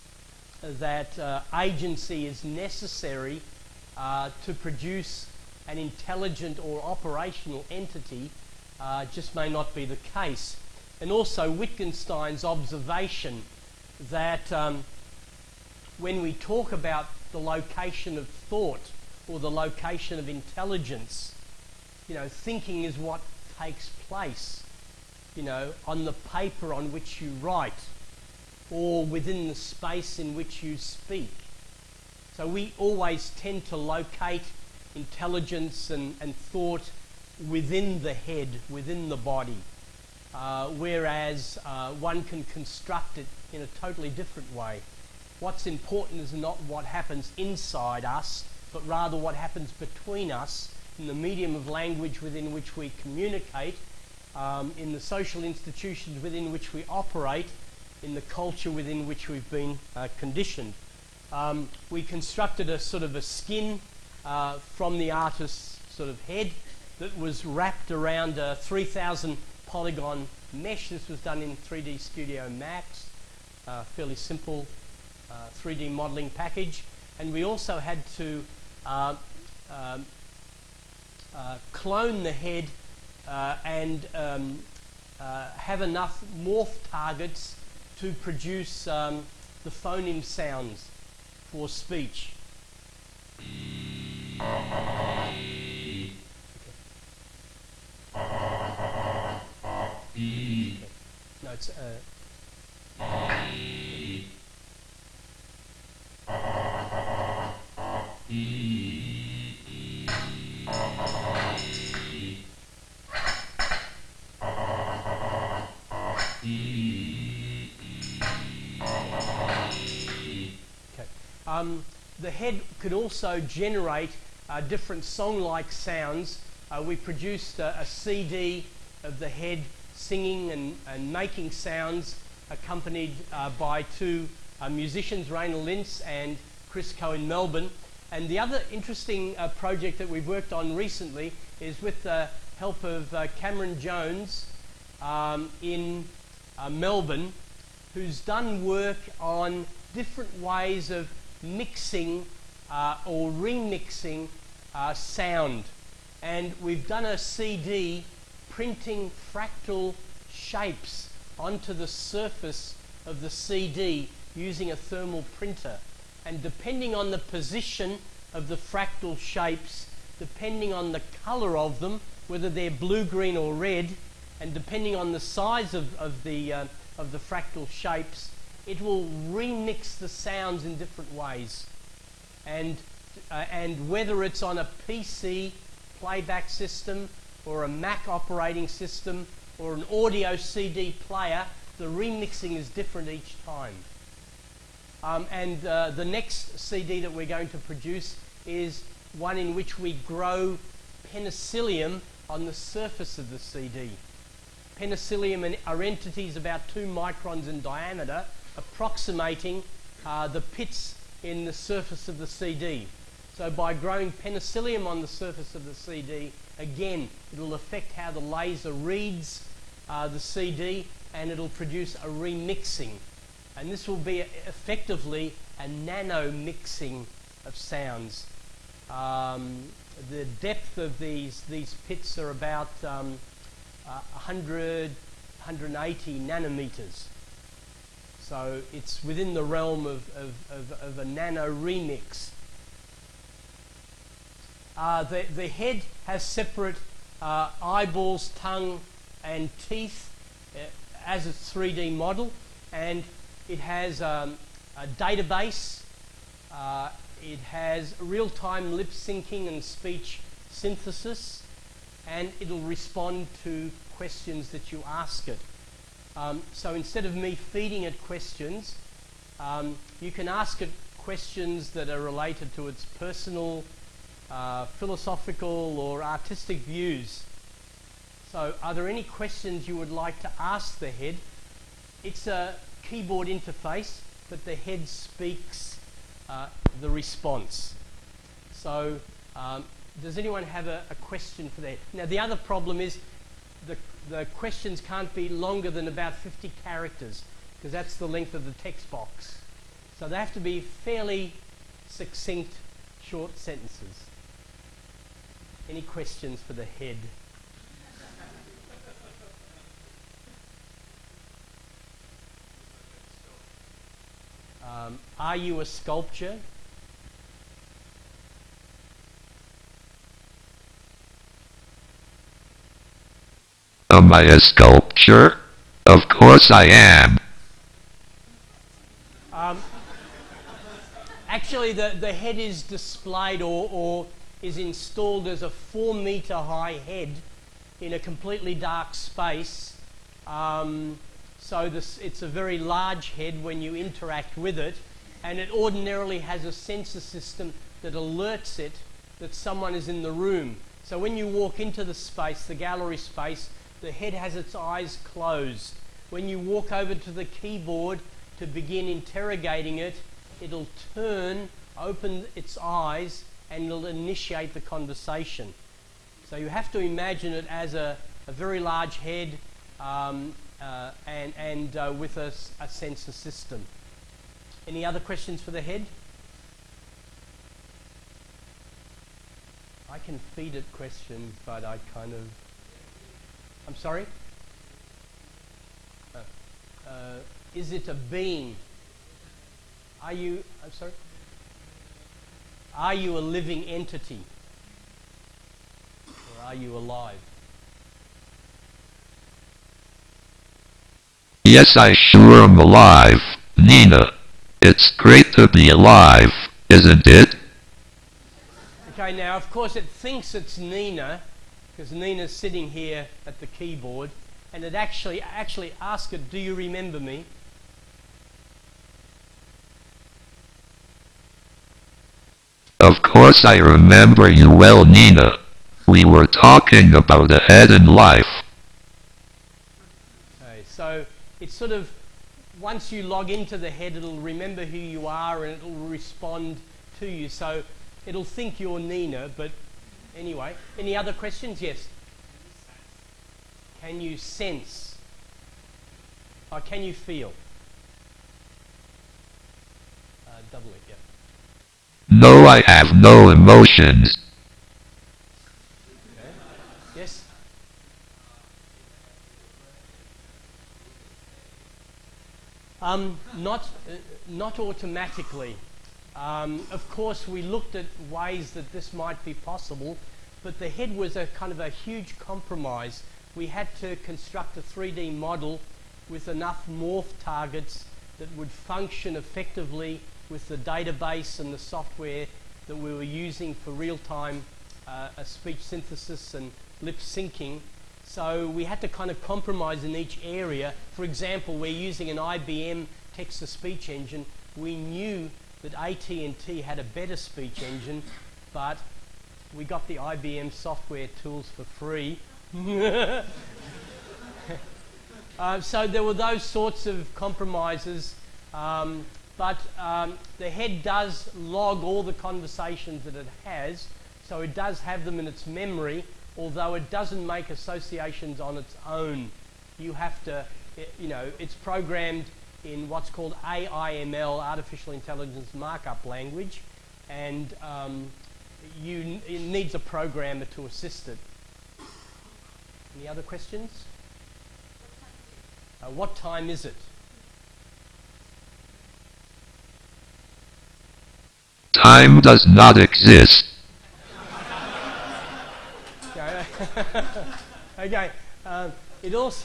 agency is necessary to produce an intelligent or operational entity just may not be the case. and also Wittgenstein's observation that when we talk about the location of thought or the location of intelligence, you know, thinking is what takes place, you know, on the paper on which you write or within the space in which you speak. So we always tend to locate intelligence and thought within the head, within the body, whereas one can construct it in a totally different way. What's important is not what happens inside us, but rather what happens between us in the medium of language within which we communicate, in the social institutions within which we operate, in the culture within which we've been conditioned. We constructed a sort of a skin from the artist's sort of head that was wrapped around a 3,000 polygon mesh. This was done in 3D Studio Max, fairly simple 3D modeling package. And we also had to clone the head and have enough morph targets to produce the phoneme sounds for speech. Okay. No, it's the head could also generate different song-like sounds. We produced a CD of the head singing and making sounds, accompanied by two musicians, Raina Lintz and Chris Coe in Melbourne. And the other interesting project that we've worked on recently is with the help of Cameron Jones in Melbourne, who's done work on different ways of mixing or remixing sound. And we've done a CD printing fractal shapes onto the surface of the CD using a thermal printer. And depending on the position of the fractal shapes, depending on the colour of them, whether they're blue, green or red, and depending on the size of the fractal shapes, it will remix the sounds in different ways. And whether it's on a PC playback system or a Mac operating system or an audio CD player, the remixing is different each time. And the next CD that we're going to produce is one in which we grow penicillium on the surface of the CD. Penicillium are entities about 2 microns in diameter, approximating the pits in the surface of the CD. So by growing penicillium on the surface of the CD, again, it'll affect how the laser reads the CD, and it'll produce a remixing. And this will be effectively a nano mixing of sounds. The depth of these pits are about 100, 180 nanometers. So it's within the realm of a nano remix. The head has separate eyeballs, tongue and teeth as a 3D model, and it has a database. It has real-time lip syncing and speech synthesis, and it'll respond to questions that you ask it. So instead of me feeding it questions, you can ask it questions that are related to its personal, philosophical or artistic views. So are there any questions you would like to ask the head? It's a keyboard interface, but the head speaks the response. So does anyone have a question for that? Now the other problem is the questions can't be longer than about 50 characters, because that's the length of the text box. So they have to be fairly succinct, short sentences. Any questions for the head? Are you a sculpture? Am I a sculpture? Of course I am. Actually, the head is displayed or is installed as a 4-metre high head in a completely dark space. So it's a very large head when you interact with it, and it ordinarily has a sensor system that alerts it that someone is in the room. So when you walk into the space, the gallery space, the head has its eyes closed. When you walk over to the keyboard to begin interrogating it, it'll turn, open its eyes, and it'll initiate the conversation. So you have to imagine it as a very large head and with a sensor system. Any other questions for the head? I can feed it questions, but I kind of... I'm sorry? Is it a being? Are you... I'm sorry? Are you a living entity? Or are you alive? Yes, I sure am alive, Nina. It's great to be alive, isn't it? Okay, now of course it thinks it's Nina, because Nina's sitting here at the keyboard, and it actually asks it, do you remember me? Of course I remember you well, Nina. We were talking about a head in life. Okay, so it's sort of, once you log into the head, it'll remember who you are and it'll respond to you. So it'll think you're Nina, but anyway. Any other questions? Yes. Can you sense? Or can you feel? Double it, yeah. No, I have no emotions. Okay. Yes? Not automatically. Of course, we looked at ways that this might be possible, but the head was a kind of a huge compromise. We had to construct a 3D model with enough morph targets that would function effectively with the database and the software that we were using for real-time speech synthesis and lip syncing. So we had to kind of compromise in each area. For example, we're using an IBM text-to-speech engine. We knew that AT&T had a better speech engine, but we got the IBM software tools for free. So there were those sorts of compromises, but the head does log all the conversations that it has, so it does have them in its memory, although it doesn't make associations on its own. You have to, it's programmed in what's called AIML, Artificial Intelligence Markup Language, and it needs a programmer to assist it. Any other questions? What time is it? Time does not exist. Okay. Okay. It also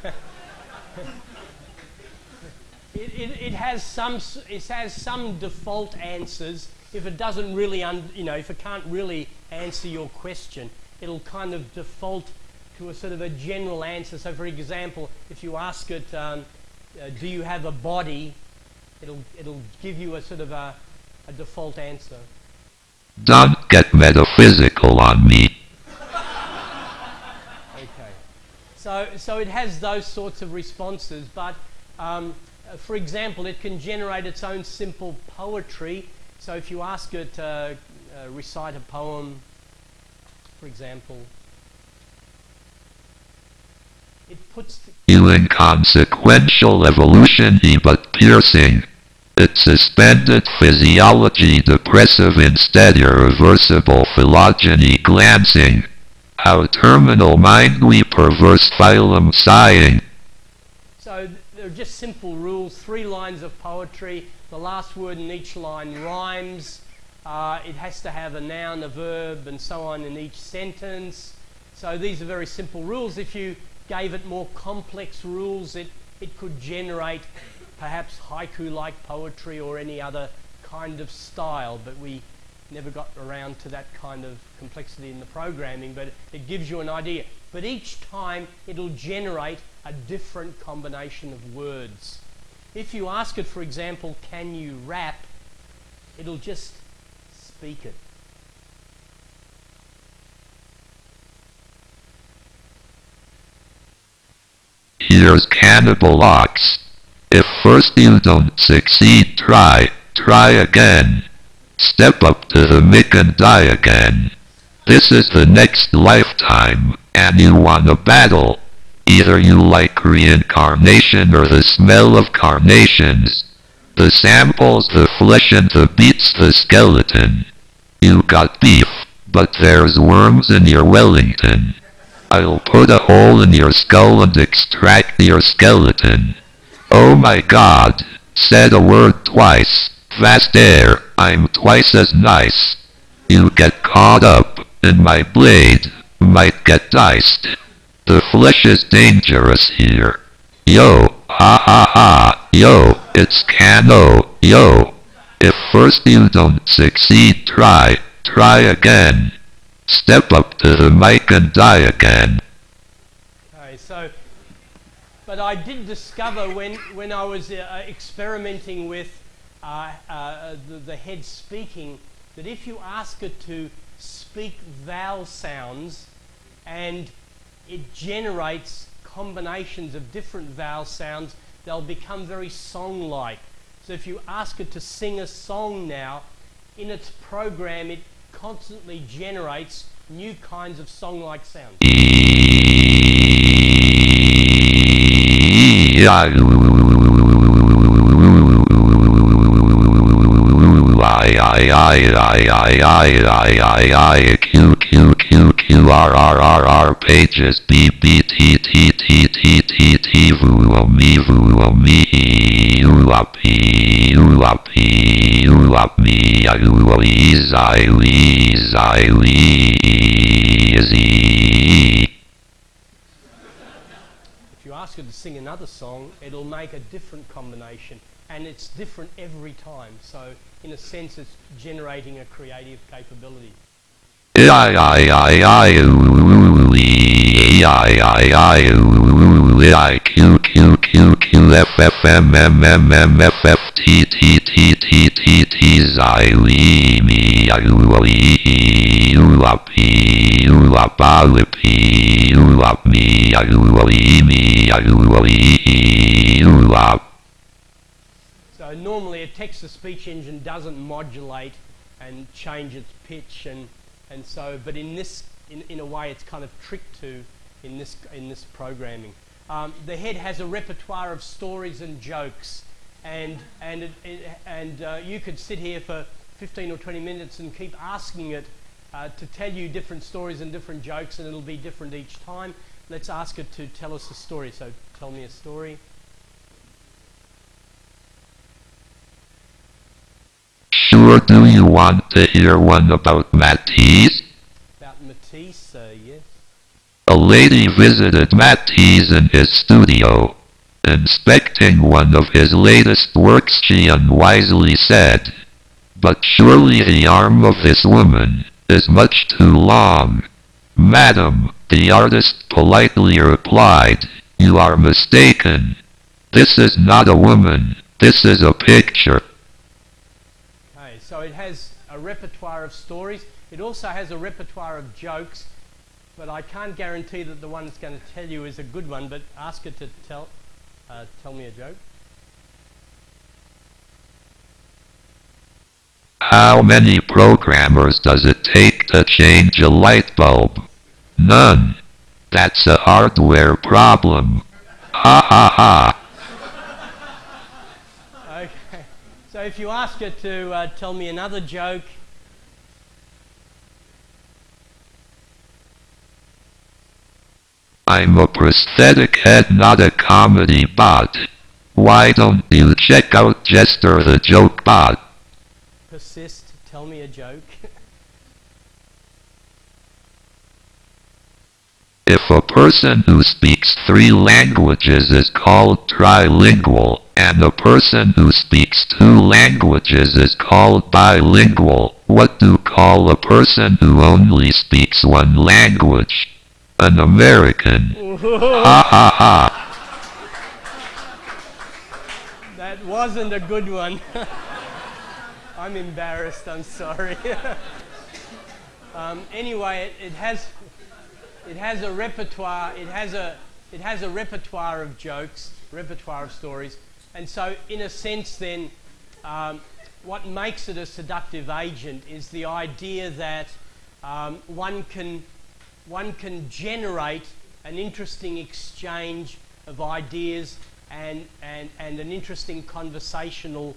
it has some default answers. If it doesn't really if it can't really answer your question, it'll kind of default to a sort of a general answer. So, for example, if you ask it, "Do you have a body?" it'll give you a sort of a default answer. Don't get metaphysical on me. Okay. So it has those sorts of responses, but for example, it can generate its own simple poetry. So if you ask it recite a poem, for example, it puts... You inconsequential evolution but piercing. Its suspended physiology depressive instead irreversible phylogeny glancing. How terminal mind we perverse phylum sighing. So they're just simple rules, 3 lines of poetry. the last word in each line rhymes. It has to have a noun, a verb, and so on in each sentence. So these are very simple rules. If you gave it more complex rules, it could generate perhaps haiku-like poetry or any other kind of style, but we never got around to that kind of complexity in the programming, but it gives you an idea. But each time it'll generate a different combination of words. If you ask it, for example, can you rap, it'll just speak it. Here's Cannibal Ox. If first you don't succeed, try again. Step up to the mic and die again. This is the next lifetime, and you wanna battle. Either you like reincarnation or the smell of carnations. The samples, the flesh, and the beats, the skeleton. You got beef, but there's worms in your Wellington. I'll put a hole in your skull and extract your skeleton. Oh my God, said a word twice. Vast air, I'm twice as nice. You get caught up in my blade, might get diced. The flesh is dangerous here. Yo, ha ha ha, yo, it's Cano, yo. If first you don't succeed, try again. Step up to the mic and die again. Okay, so, but I did discover when I was experimenting with the head speaking, that if you ask it to speak vowel sounds and it generates combinations of different vowel sounds, they'll become very song-like. So if you ask it to sing a song now, in its program it constantly generates new kinds of song-like sounds. QQQQRRRR pages BBTTTTTT vuomi ulapi If you ask it to sing another song, it'll make a different combination, and it's different every time. So in a sense, it's generating a creative capability. So normally a text-to-speech engine doesn't modulate and change its pitch, and so, but in this, in a way, it's kind of tricked to in this programming. The head has a repertoire of stories and jokes, and you could sit here for 15 or 20 minutes and keep asking it to tell you different stories and different jokes, and it'll be different each time. Let's ask it to tell us a story. So tell me a story. Sure, do you want to hear one about Matisse? About Matisse, yes. A lady visited Matisse in his studio. Inspecting one of his latest works, she unwisely said, "But surely the arm of this woman is much too long." "Madam," the artist politely replied, "you are mistaken. This is not a woman, this is a picture." Okay, so it has a repertoire of stories. It also has a repertoire of jokes, but I can't guarantee that the one it's going to tell you is a good one, but ask it to tell me a joke. How many programmers does it take to change a light bulb? None. That's a hardware problem. Ha ha ha. Okay, so if you ask it to tell me another joke. I'm a prosthetic head, not a comedy bot. Why don't you check out Jester the Joke Bot? Persist, tell me a joke. If a person who speaks 3 languages is called trilingual, and a person who speaks 2 languages is called bilingual, what do you call a person who only speaks 1 language? An American. Ha ha ha. That wasn't a good one. I'm embarrassed, I'm sorry. Anyway, it has a repertoire. It has a repertoire of jokes, repertoire of stories, and so in a sense, then, what makes it a seductive agent is the idea that one can generate an interesting exchange of ideas and an interesting conversational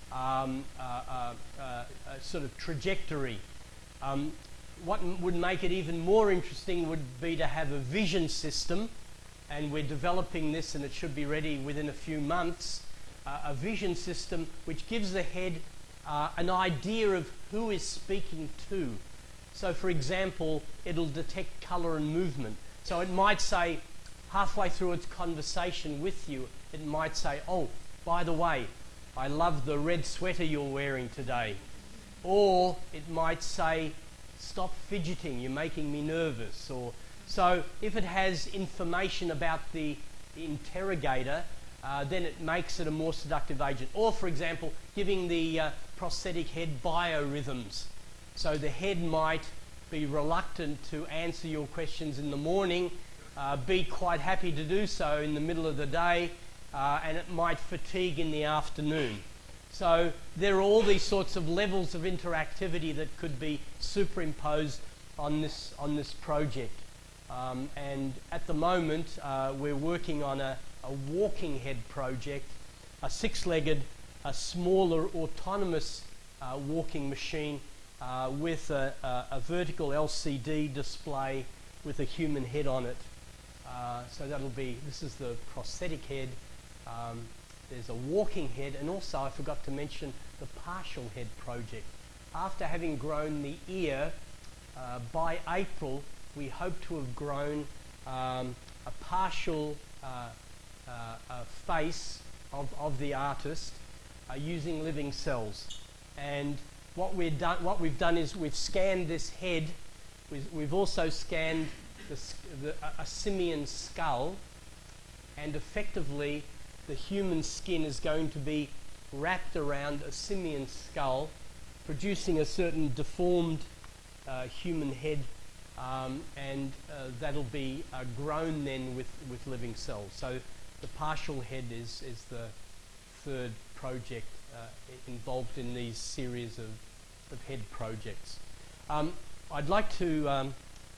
sort of trajectory. What would make it even more interesting would be to have a vision system, and we're developing this and it should be ready within a few months, a vision system which gives the head an idea of who is speaking to. So for example, it'll detect colour and movement. So it might say, halfway through its conversation with you, it might say, oh, by the way, I love the red sweater you're wearing today. Or it might say, stop fidgeting, you're making me nervous. Or so if it has information about the interrogator, then it makes it a more seductive agent. Or for example, giving the prosthetic head biorhythms. So the head might be reluctant to answer your questions in the morning, be quite happy to do so in the middle of the day, and it might fatigue in the afternoon. So there are all these sorts of levels of interactivity that could be superimposed on this project. And at the moment, we're working on a walking head project, a 6-legged, a smaller autonomous walking machine with a vertical LCD display with a human head on it. So this is the prosthetic head. There's a walking head, and also I forgot to mention the partial head project. After having grown the ear, by April we hope to have grown a partial face of the artist using living cells. And what we've done is we've scanned this head. We've also scanned a simian skull, and effectively the human skin is going to be wrapped around a simian skull, producing a certain deformed human head, and that'll be grown then with living cells. So the partial head is the 3rd project involved in these series of head projects. I'd like to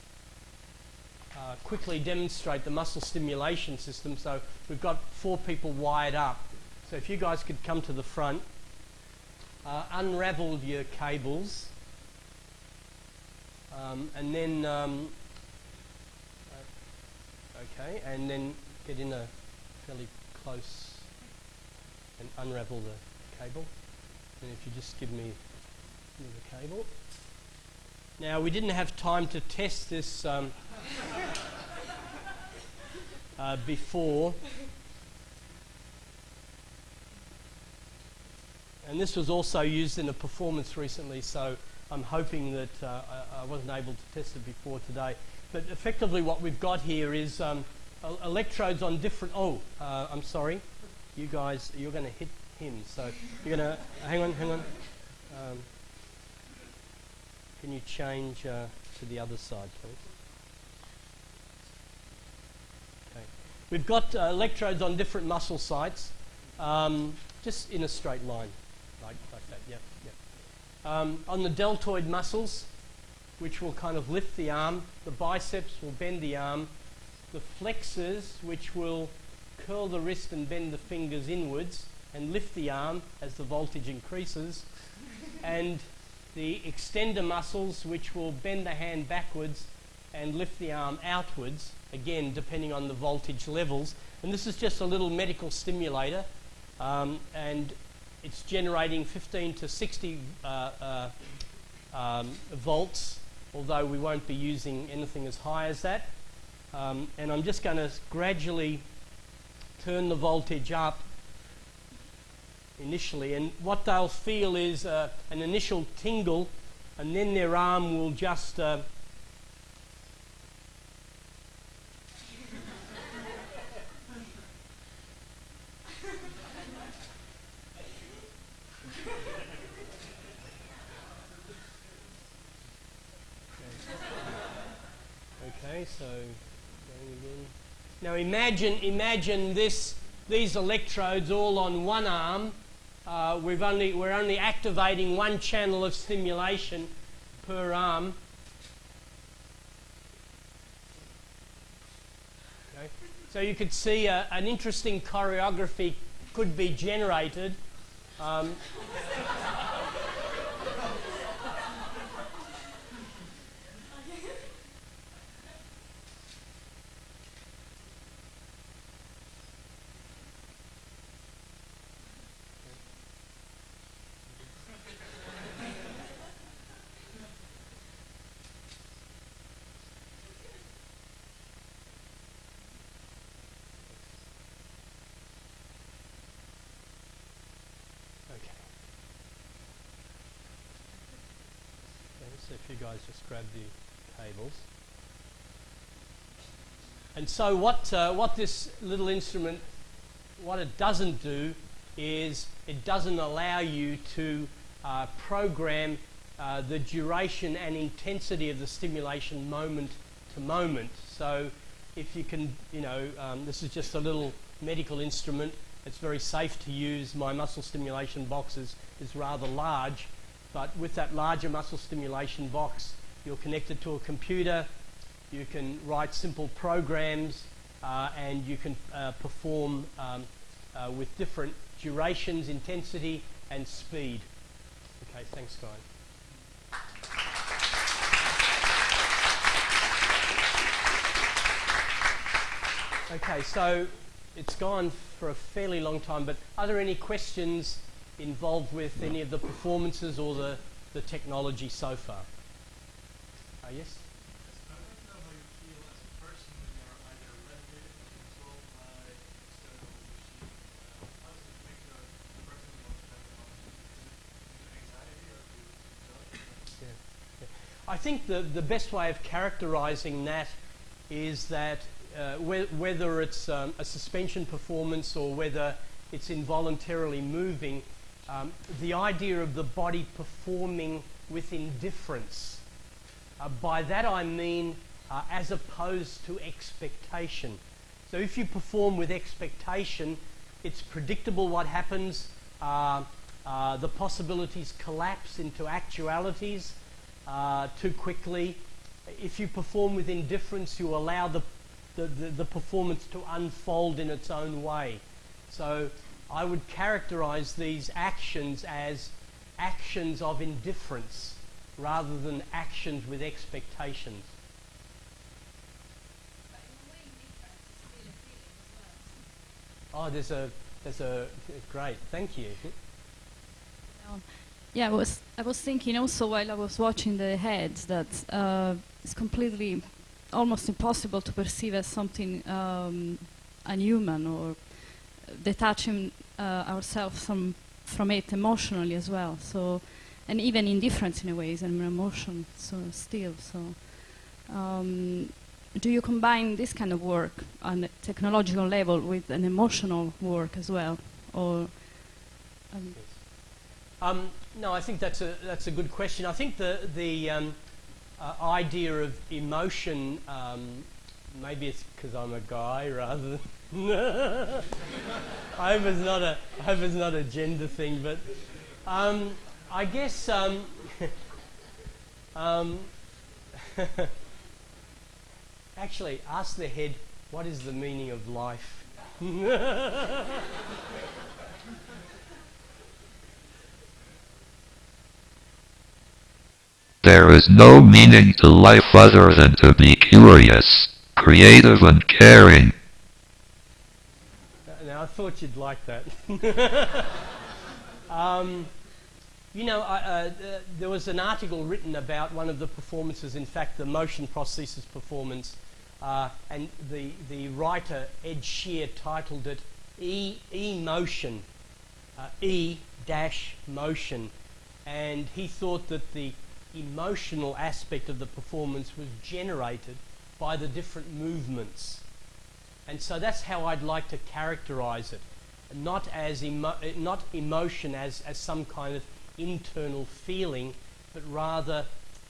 quickly demonstrate the muscle stimulation system. So we've got 4 people wired up. So if you guys could come to the front, unravel your cables, and then okay, and then get in a fairly close and unravel the cable. And if you just give me the cable. Now, we didn't have time to test this before, and this was also used in a performance recently, so I'm hoping that I wasn't able to test it before today. But effectively what we've got here is electrodes on different... I'm sorry, you guys, you're going to hit him, so you're going to... hang on. Can you change to the other side, please? Okay. We've got electrodes on different muscle sites, just in a straight line, like that, yep. On the deltoid muscles, which will kind of lift the arm, the biceps will bend the arm, the flexors, which will curl the wrist and bend the fingers inwards and lift the arm as the voltage increases, and the extender muscles, which will bend the hand backwards and lift the arm outwards, again depending on the voltage levels. And this is just a little medical stimulator. and it's generating 15 to 60 volts, although we won't be using anything as high as that. And I'm just going to gradually turn the voltage up initially, and what they'll feel is an initial tingle, and then their arm will just okay, so going again. Now imagine these electrodes all on one arm. We're only activating one channel of stimulation per arm. Okay. So you could see an interesting choreography could be generated. So if you guys just grab the cables. And so what this little instrument, what it doesn't do is it doesn't allow you to program the duration and intensity of the stimulation moment to moment. So if you can, this is just a little medical instrument. It's very safe to use. My muscle stimulation box is rather large. But with that larger muscle stimulation box, you're connected to a computer, you can write simple programs, and you can perform with different durations, intensity, and speed. Okay, thanks, guys. Okay, so it's gone for a fairly long time, but are there any questions involved with any of the performances or the technology so far? Yes? I want to know how you feel as a person when you're either regulated or controlled by an external machine. How does it make the person who wants to have the knowledge? Is it anxiety or do you enjoy it? Yeah. I think the best way of characterizing that is that whether it's a suspension performance or whether it's involuntarily moving, the idea of the body performing with indifference. By that I mean as opposed to expectation. So if you perform with expectation, it's predictable what happens. The possibilities collapse into actualities too quickly. If you perform with indifference, you allow the performance to unfold in its own way. So I would characterize these actions as actions of indifference rather than actions with expectations. But in a way, indifference is still a feeling as well. Oh, there's a great, thank you. Yeah, I was thinking also while I was watching the heads that it's completely almost impossible to perceive as something unhuman or detaching ourselves from it emotionally as well. So, and even indifference in a way is an emotion. So still, do you combine this kind of work on a technological level with an emotional work as well, or? No, I think that's a good question. I think the idea of emotion, maybe it's because I'm a guy rather than I hope it's not a gender thing, but I guess actually ask the head, what is the meaning of life? There is no meaning to life other than to be curious, creative and caring. Now thought you'd like that. You know, there was an article written about one of the performances, in fact, the motion prosthesis performance, and the writer, Ed Shear, titled it E-Motion, E-Motion, and he thought that the emotional aspect of the performance was generated by the different movements. And so that's how I'd like to characterize it, not emotion as some kind of internal feeling, but rather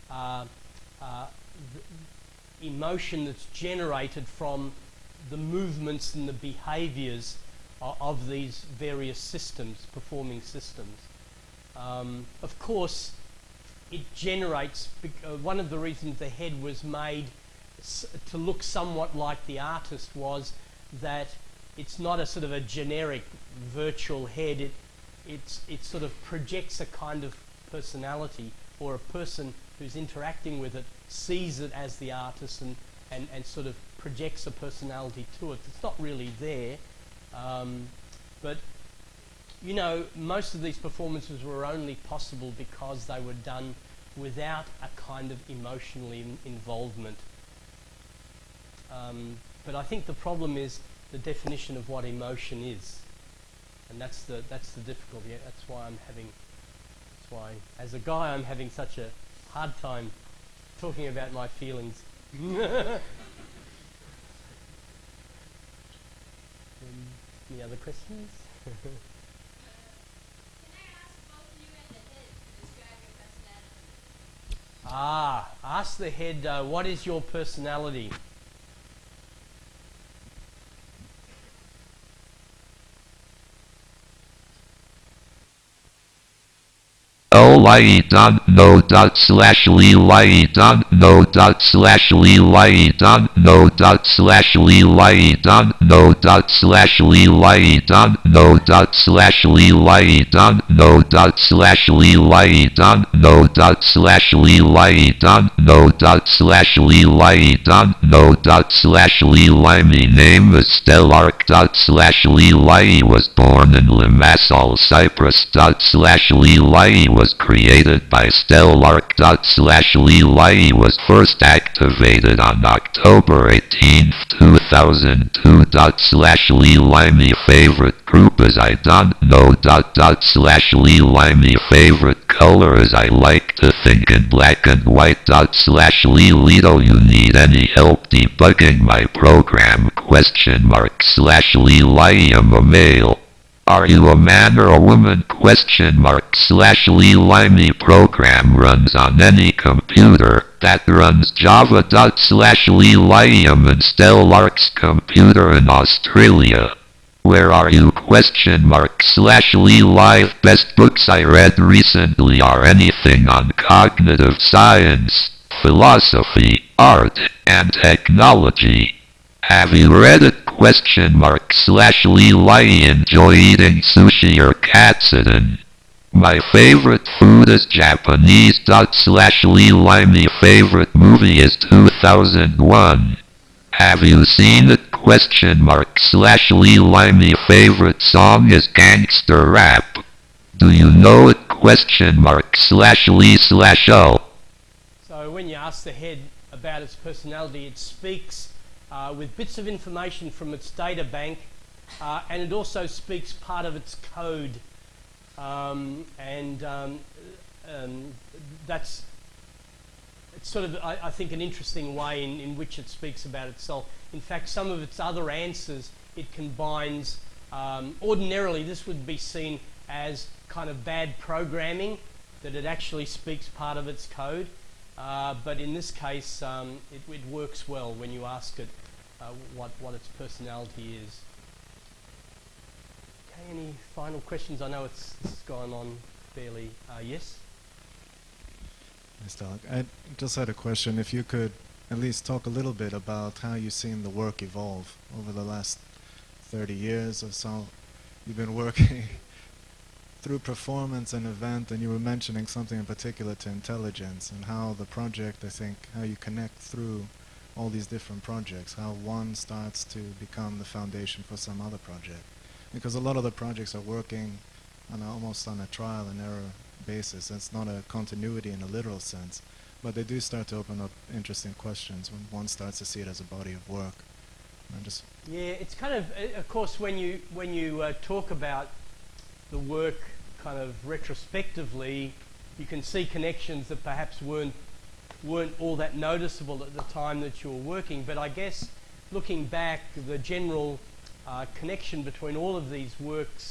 emotion that's generated from the movements and the behaviors of these various systems, performing systems. Of course, it generates, one of the reasons the head was made to look somewhat like the artist was that it's not a sort of a generic virtual head. It sort of projects a kind of personality, or a person who's interacting with it sees it as the artist and sort of projects a personality to it. It's not really there. But, you know, most of these performances were only possible because they were done without a kind of emotional involvement. But I think the problem is the definition of what emotion is. And that's the difficulty. That's why as a guy I'm having such a hard time talking about my feelings. Any other questions? Can I ask both you and the head to describe your personality? Ask the head, what is your personality? Lie don't know /lee lie don't know /lee lie don't know /lee lie don't know /lee lie don't know /lee lie don't know /lee lie don't know /lee lie don't know /lee lie don't know /lee lie. Me name is Stelarc /lee lie was born in Limassol, Cyprus /lee lie was created by Stelarc /lee lie was first activated on October 18, 2002 /lee lie. Me favorite group is I don't know /lee lie. Me favorite color is I like to think in black and white /lee Lido. You need any help debugging my program? /lee lie. I'm a male. Are you a man or a woman? /lee lie. Me program runs on any computer that runs Java /lee lie. I'm in Stelarc's computer in Australia. Where are you? /lee lie. Best books I read recently are anything on cognitive science, philosophy, art, and technology. Have you read it? /lee lie. Enjoy eating sushi or katsudan. My favorite food is Japanese /lee lie. Me favorite movie is 2001. Have you seen it? /lee lie. Me favorite song is gangster rap. Do you know it? /lee/o. So when you ask the head about its personality, it speaks with bits of information from its data bank, and it also speaks part of its code. That's it's sort of, I think, an interesting way in which it speaks about itself. In fact, some of its other answers, it combines, ordinarily this would be seen as kind of bad programming, that it actually speaks part of its code. But in this case, it works well when you ask it what its personality is. Okay, any final questions? I know it's gone on fairly. Yes? Mr. Stelarc, I just had a question. If you could at least talk a little bit about how you've seen the work evolve over the last 30 years or so. You've been working through performance and event, and you were mentioning something in particular to intelligence and how the project, I think, how you connect through all these different projects, how one starts to become the foundation for some other project. because a lot of the projects are working on almost on a trial and error basis. It's not a continuity in a literal sense, but they do start to open up interesting questions when one starts to see it as a body of work. And just Yeah, it's kind of course, when you talk about the work kind of retrospectively, you can see connections that perhaps weren't all that noticeable at the time that you were working. But I guess looking back, the general connection between all of these works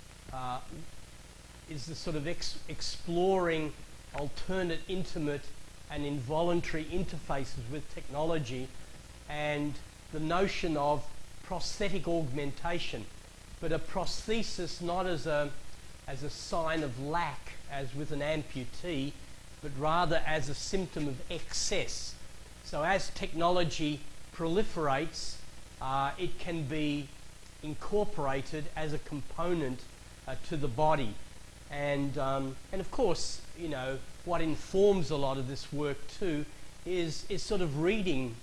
is the sort of exploring alternate, intimate and involuntary interfaces with technology, and the notion of prosthetic augmentation, but a prosthesis not as a sign of lack, as with an amputee, but rather as a symptom of excess. So as technology proliferates, it can be incorporated as a component to the body. And of course, you know, what informs a lot of this work too is sort of reading,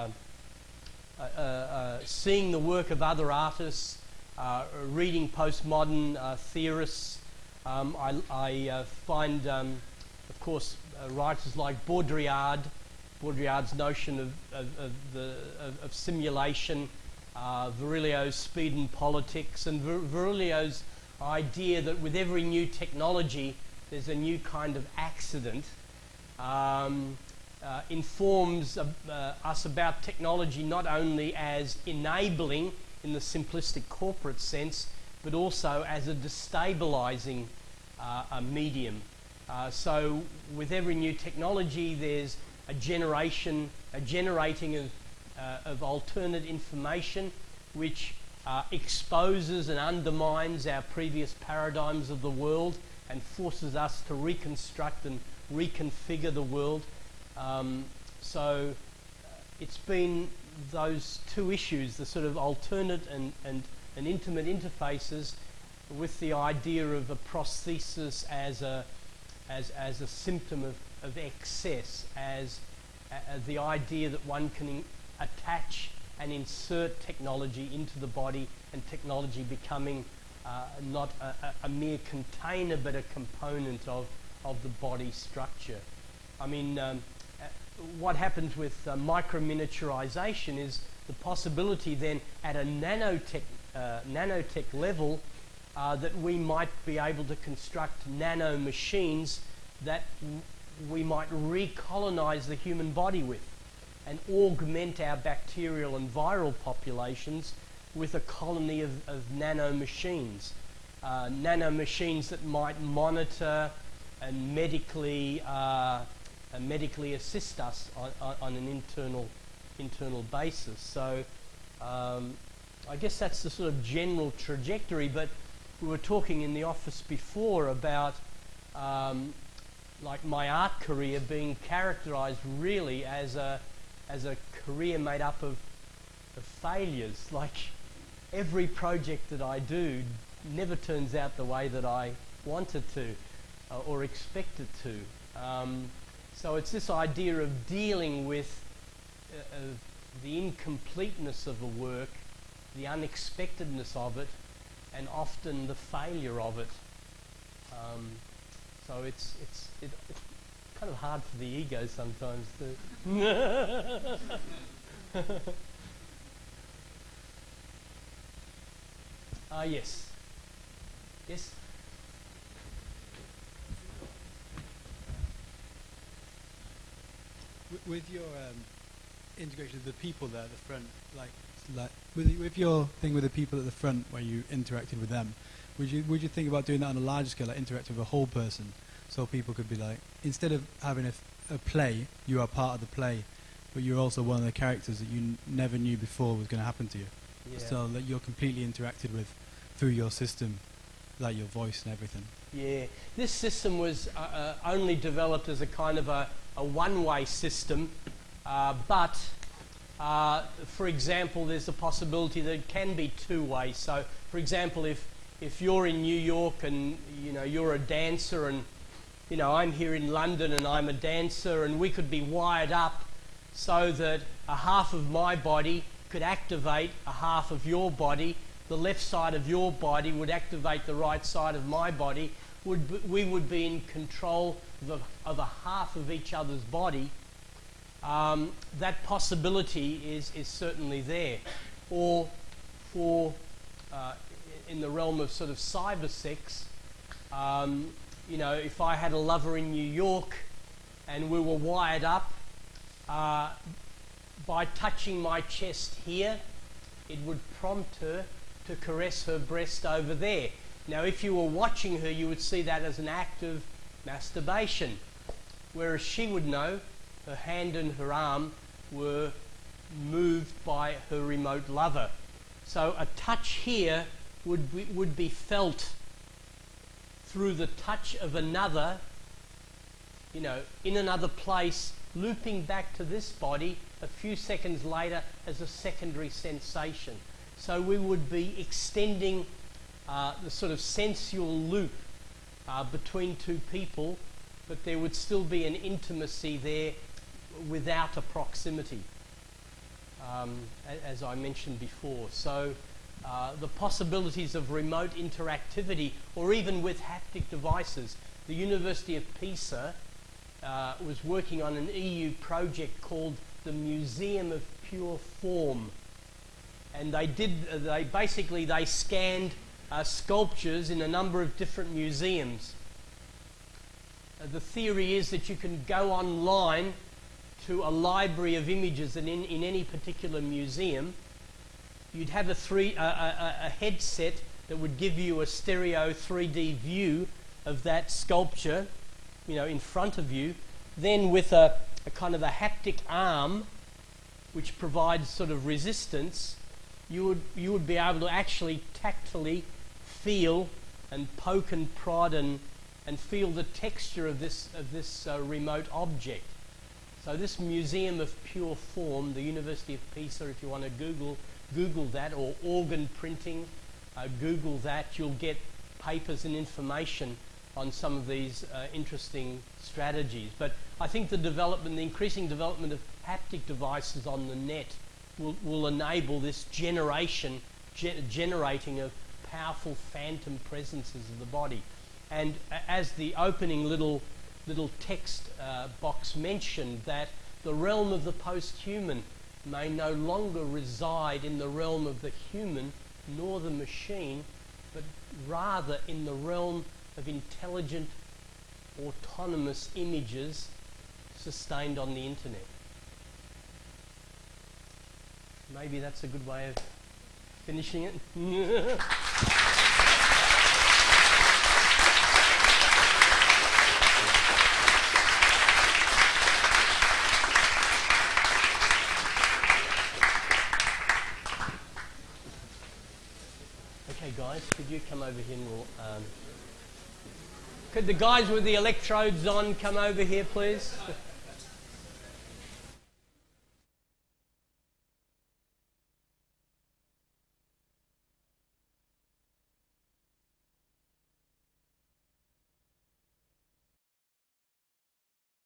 seeing the work of other artists, reading postmodern theorists. I find, of course, writers like Baudrillard's notion of simulation, Virilio's speed and politics, and Virilio's idea that with every new technology there's a new kind of accident, informs us about technology not only as enabling in the simplistic corporate sense, but also as a destabilizing medium. So with every new technology there's a generating of alternate information which exposes and undermines our previous paradigms of the world and forces us to reconstruct and reconfigure the world. So it's been those two issues, the sort of alternate and intimate interfaces, with the idea of a prosthesis as a symptom of excess, as the idea that one can attach and insert technology into the body, and technology becoming not a mere container but a component of the body structure. I mean, what happens with micro-miniaturization is the possibility then at a nanotech level that we might be able to construct nano machines that we might recolonize the human body with, and augment our bacterial and viral populations with a colony of nano machines. Nano machines that might monitor and medically assist us on an internal basis. So I guess that's the sort of general trajectory, but we were talking in the office before about like my art career being characterized really as a career made up of failures. Like every project that I do never turns out the way that I want it to or expect it to. So it's this idea of dealing with the incompleteness of a work, the unexpectedness of it, and often the failure of it. So it's kind of hard for the ego sometimes to yes. Yes? With your integration of the people there at the front, like with your thing with the people at the front where you interacted with them, would you think about doing that on a larger scale, like interact with a whole person, so people could be like, instead of having a play, you are part of the play, but you're also one of the characters that you never knew before was going to happen to you. Yeah. So that you're completely interacted with through your system, like your voice and everything. Yeah, this system was only developed as a kind of a one-way system, but for example, there's a possibility that it can be two-way. So, for example, if you're in New York and you're a dancer, and I'm here in London and I'm a dancer, and we could be wired up so that a half of my body could activate a half of your body, the left side of your body would activate the right side of my body, we would be in control of a half of each other's body. That possibility is certainly there. Or for in the realm of sort of cyber sex, you know, if I had a lover in New York and we were wired up, by touching my chest here, it would prompt her to caress her breast over there. Now, if you were watching her, you would see that as an act of masturbation, whereas she would know her hand and her arm were moved by her remote lover. So a touch here would be felt through the touch of another, you know, in another place, looping back to this body a few seconds later as a secondary sensation. So we would be extending the sort of sensual loop between two people, but there would still be an intimacy there without a proximity, as I mentioned before. So the possibilities of remote interactivity, or even with haptic devices. The University of Pisa was working on an EU project called the Museum of Pure Form, and they basically scanned sculptures in a number of different museums. The theory is that you can go online to a library of images, and in any particular museum you'd have a headset that would give you a stereo 3D view of that sculpture, you know, in front of you. Then with a kind of a haptic arm which provides sort of resistance, you would be able to actually tactily feel and poke and prod and feel the texture of this remote object. So this Museum of Pure Form, the University of Pisa, if you want to Google that, or organ printing, Google that, you'll get papers and information on some of these interesting strategies. But I think the increasing development of haptic devices on the net will enable this generating of powerful phantom presences of the body. And as the opening little text box mentioned, that the realm of the post-human may no longer reside in the realm of the human nor the machine, but rather in the realm of intelligent, autonomous images sustained on the internet. Maybe that's a good way of finishing it. Okay, guys, could you come over here and we'll, could the guys with the electrodes on come over here, please?